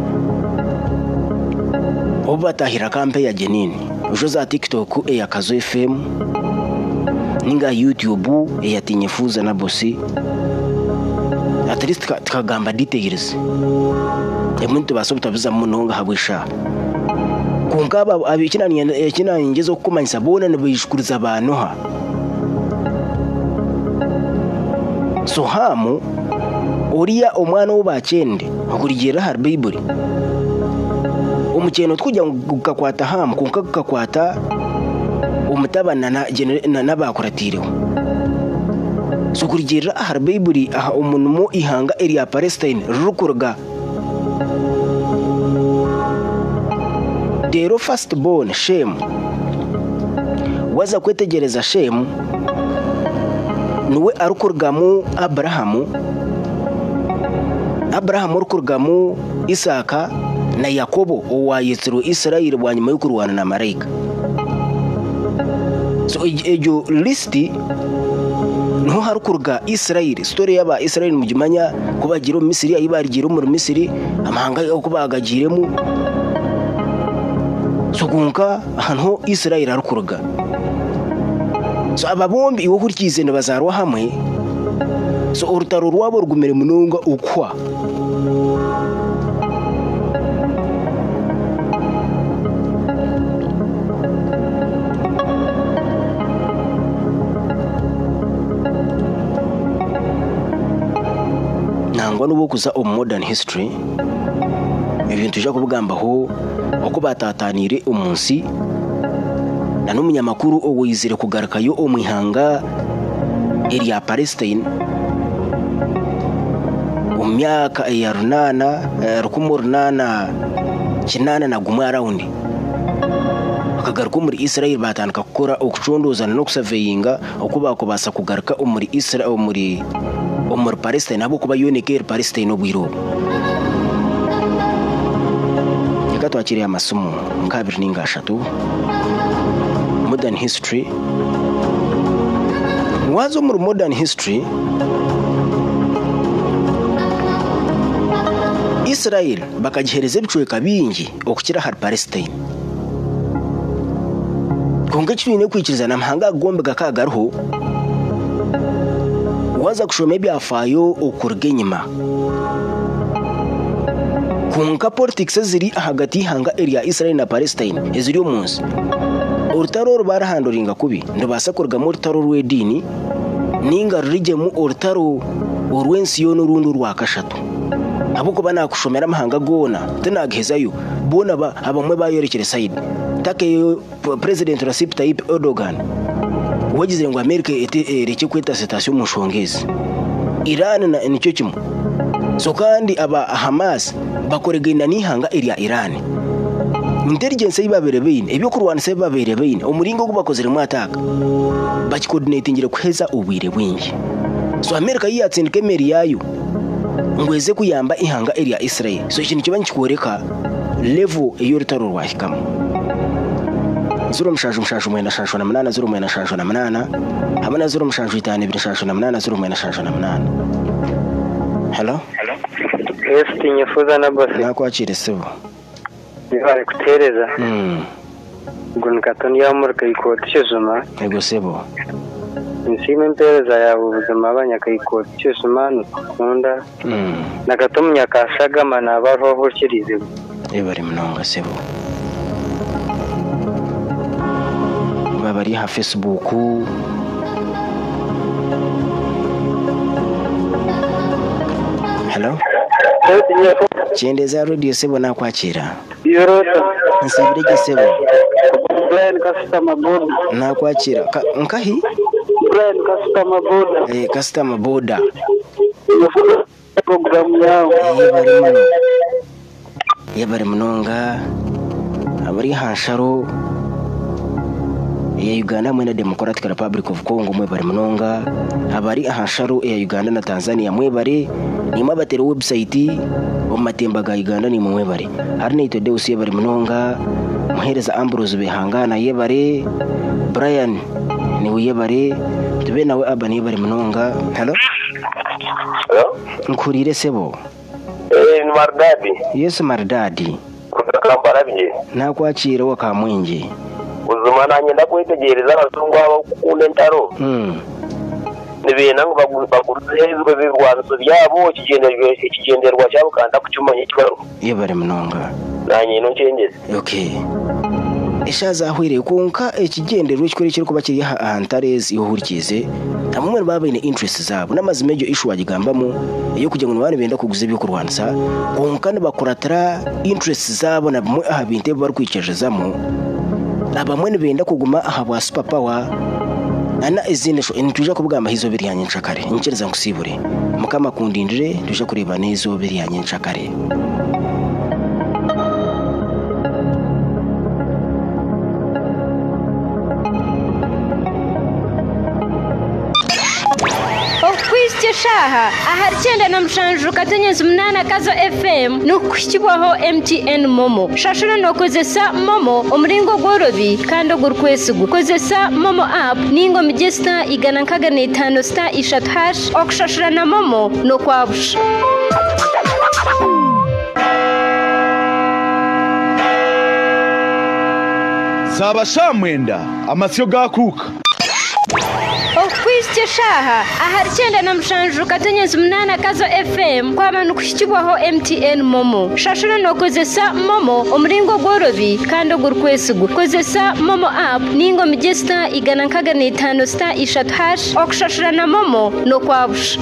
[SPEAKER 6] obatahira kampe ya Jenini ujo za TikTok ya Kazo FM ninga YouTube ya Tinyefuza na Bosi at least tukagamba details emuntu basobutabiza munonga habwisha kungaba abikina ngezo kukumanyisa bona nibishukuriza abantu ha so Hamu uriya omwana w'ubakende akurigera har Bible umukeno twujya gukakwata Hamu kunkakwata umutabana na bakoratireho so kurigirira aha Bible aha umuntu mu ihanga area Palestine rukurga dero first born Shem waza kwetegereza Shem nuwe arukurgamu Abrahamu rukurgamu Isaka na Yakobo owayetsero Israel bwanyuma yo kurwana na marayika. So ejo listi no harukurga Israel story yaba Israel mujimanya kubagira mu Misiri ayibarigiro mu Misiri amahanga yo kubagagiremu so gunka ahantu Israel arukurga. So aba bombi iwo kurikize bazarwa hamwe so urutaro rwabo rugumere munonga ukwa nangwa nubo kuza modern history ibintu tujya kubugambaho uko batatanire umunsi na n'umunyamakuru owizire kugarakayo omwihanga area Palestine umyaka ya runana kinana na gumwa around akagaruka muri Israel batandika gukora okucondozana no kusaveyinga uko bakobasa kugaruka muri Israel muri Palestine abo kuba yonekera Palestine obwiro twakiriye amasomo nkabiri n'ingashatu modern history wazo muri modern history Israel bakagihereza bicueka bingi okukira har Palestine konge cyine kwikiriza namahanga gombe gakagaruho waza kushoma byafayo okurge nyima kunka politics ziri hagati hanga area Israel na Palestine eziri umunsi urutaro barahandoringa kubi ndabasa kurga mu rutaro rw'edini ninga rujyemo urutaro urwensiyo n'urundi rwakashatu abo kuba nakushomera amahanga gona tenaghezayo bona abamwe bayerekere side take president Recep Tayyip Erdogan wagize ngo America ereke kweta station mushongezi Iran na nicyo kimwe so kandi aba Hamas bakoregenda nihanga area Iran intelligence yibaberebeyine ebyo kurwanisa baberebeyine umuringo gubakozere mu ataka bakikoordinatingire kuheza ubwire bwingi so America yiyatsindike meri yayo ngweze kuyamba ihanga area Israel so ikintu kibanyi kikoreka level iyo rutaro rwahikamo zuro mshashu mwenda shashu na manana zuro mwenda shashu na manana hamana zuro mshashu itane bire shashu na manana zuro mwenda shashu na manana. Hello
[SPEAKER 15] Esti nyifuza na bosi
[SPEAKER 6] nakwakire sebo
[SPEAKER 15] bari kutereza ngo nikatoni ya murka ikotishe zuma
[SPEAKER 6] ego sebo
[SPEAKER 15] nsime mpereza ya ubuzima abanyakayikotishe zuma nkunda nakatomnya kasagama nabaho hukirize
[SPEAKER 6] bari mnonga sebo babari ha Facebook Hello Chendeza radio sebo nakwakira
[SPEAKER 15] Yorota
[SPEAKER 6] nsabirege sebo
[SPEAKER 15] Brian customer boda
[SPEAKER 6] nakwakira nkahi
[SPEAKER 15] Brian customer boda
[SPEAKER 6] customer boda
[SPEAKER 15] program yao
[SPEAKER 6] yabari munonga abari hansharo ya Uganda mwena Democratic Republic of Congo mwe bari munonga abari ahasharo ya Uganda na Tanzania mwe bari ni mabatero website omatemba ga Uganda ni mwe bari arne ito deus ye bari munonga muhereza Ambrose behangana ye bari Brian ni uye bari tube nawe abani bari munonga. Hello nkurire sebo
[SPEAKER 7] ni Mardadi.
[SPEAKER 6] Yes Mardadi
[SPEAKER 7] Kampala bije
[SPEAKER 6] nakwakira wakamwenje
[SPEAKER 7] uzuma nanyenda kwetegereza abazungu abo kukunda entaro nibena ngo baguruzezwe bibwanso byabo ikigenderwa cyabo kanda kucyumanye cyaro
[SPEAKER 6] ye bari munonga
[SPEAKER 7] nanye no cengeze
[SPEAKER 6] okay eshaza ahwire kunka ikigenderwa cy'ukuri kuba kiri ahantarezi ihurikize amwe babene interest zabo namazi mejo issue wagigambamo iyo kujya ngo abantu benda kuguza byo kurwanisa kunka bakuratara interest zabo na bamwe ahabinte bari kwikejezamo abamwe benda kuguma aha bwa super power ana izindi sho intuje kubwamba hizo biri yanye nshakare nkereza nkusibure mukama kundindire tuje kureba nezo biri yanye nshakare.
[SPEAKER 16] Shaha aharchenda na mshanju katenyezo mnana kazo FM nukushibwaho MTN Momo shashura no kozesa Momo omringo gorobi kando gurkwesugu kozesa Momo app ningo mjesta igana nkaga ne 5 star ishat hash okshashura na Momo no kwabush
[SPEAKER 17] Saba shamwenda amasyo gakuka
[SPEAKER 16] Okwische shaha aharchenda na mshanju katenyezo mnana kazo FM kwa manu kushibwaho MTN Momo shashura no kozesa Momo omringo gorobi kando gurkwesugu kozesa Momo app ningo mjesta igana nkaga ne 5 star ishat hash okshashura na Momo no kwabush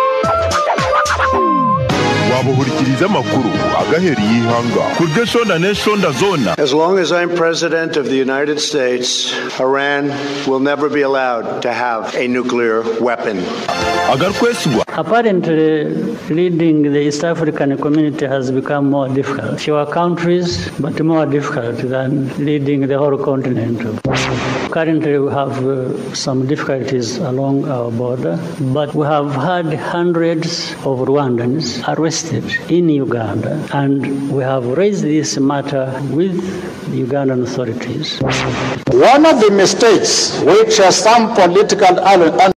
[SPEAKER 14] wabuhurikiriza amakuru agaheri yihanga kuryo shonda ne shonda zona.
[SPEAKER 18] As long as I'm president of the United States, Iran will never be allowed to have a nuclear weapon.
[SPEAKER 19] Apparently, leading the East African community has become more difficult. Fewer countries, but more difficult than leading the whole continent. Currently, we have some difficulties along our border, but we have had hundreds of Rwandans arrested in Uganda, and we have raised this matter with the Ugandan authorities.
[SPEAKER 20] One of the mistakes which some political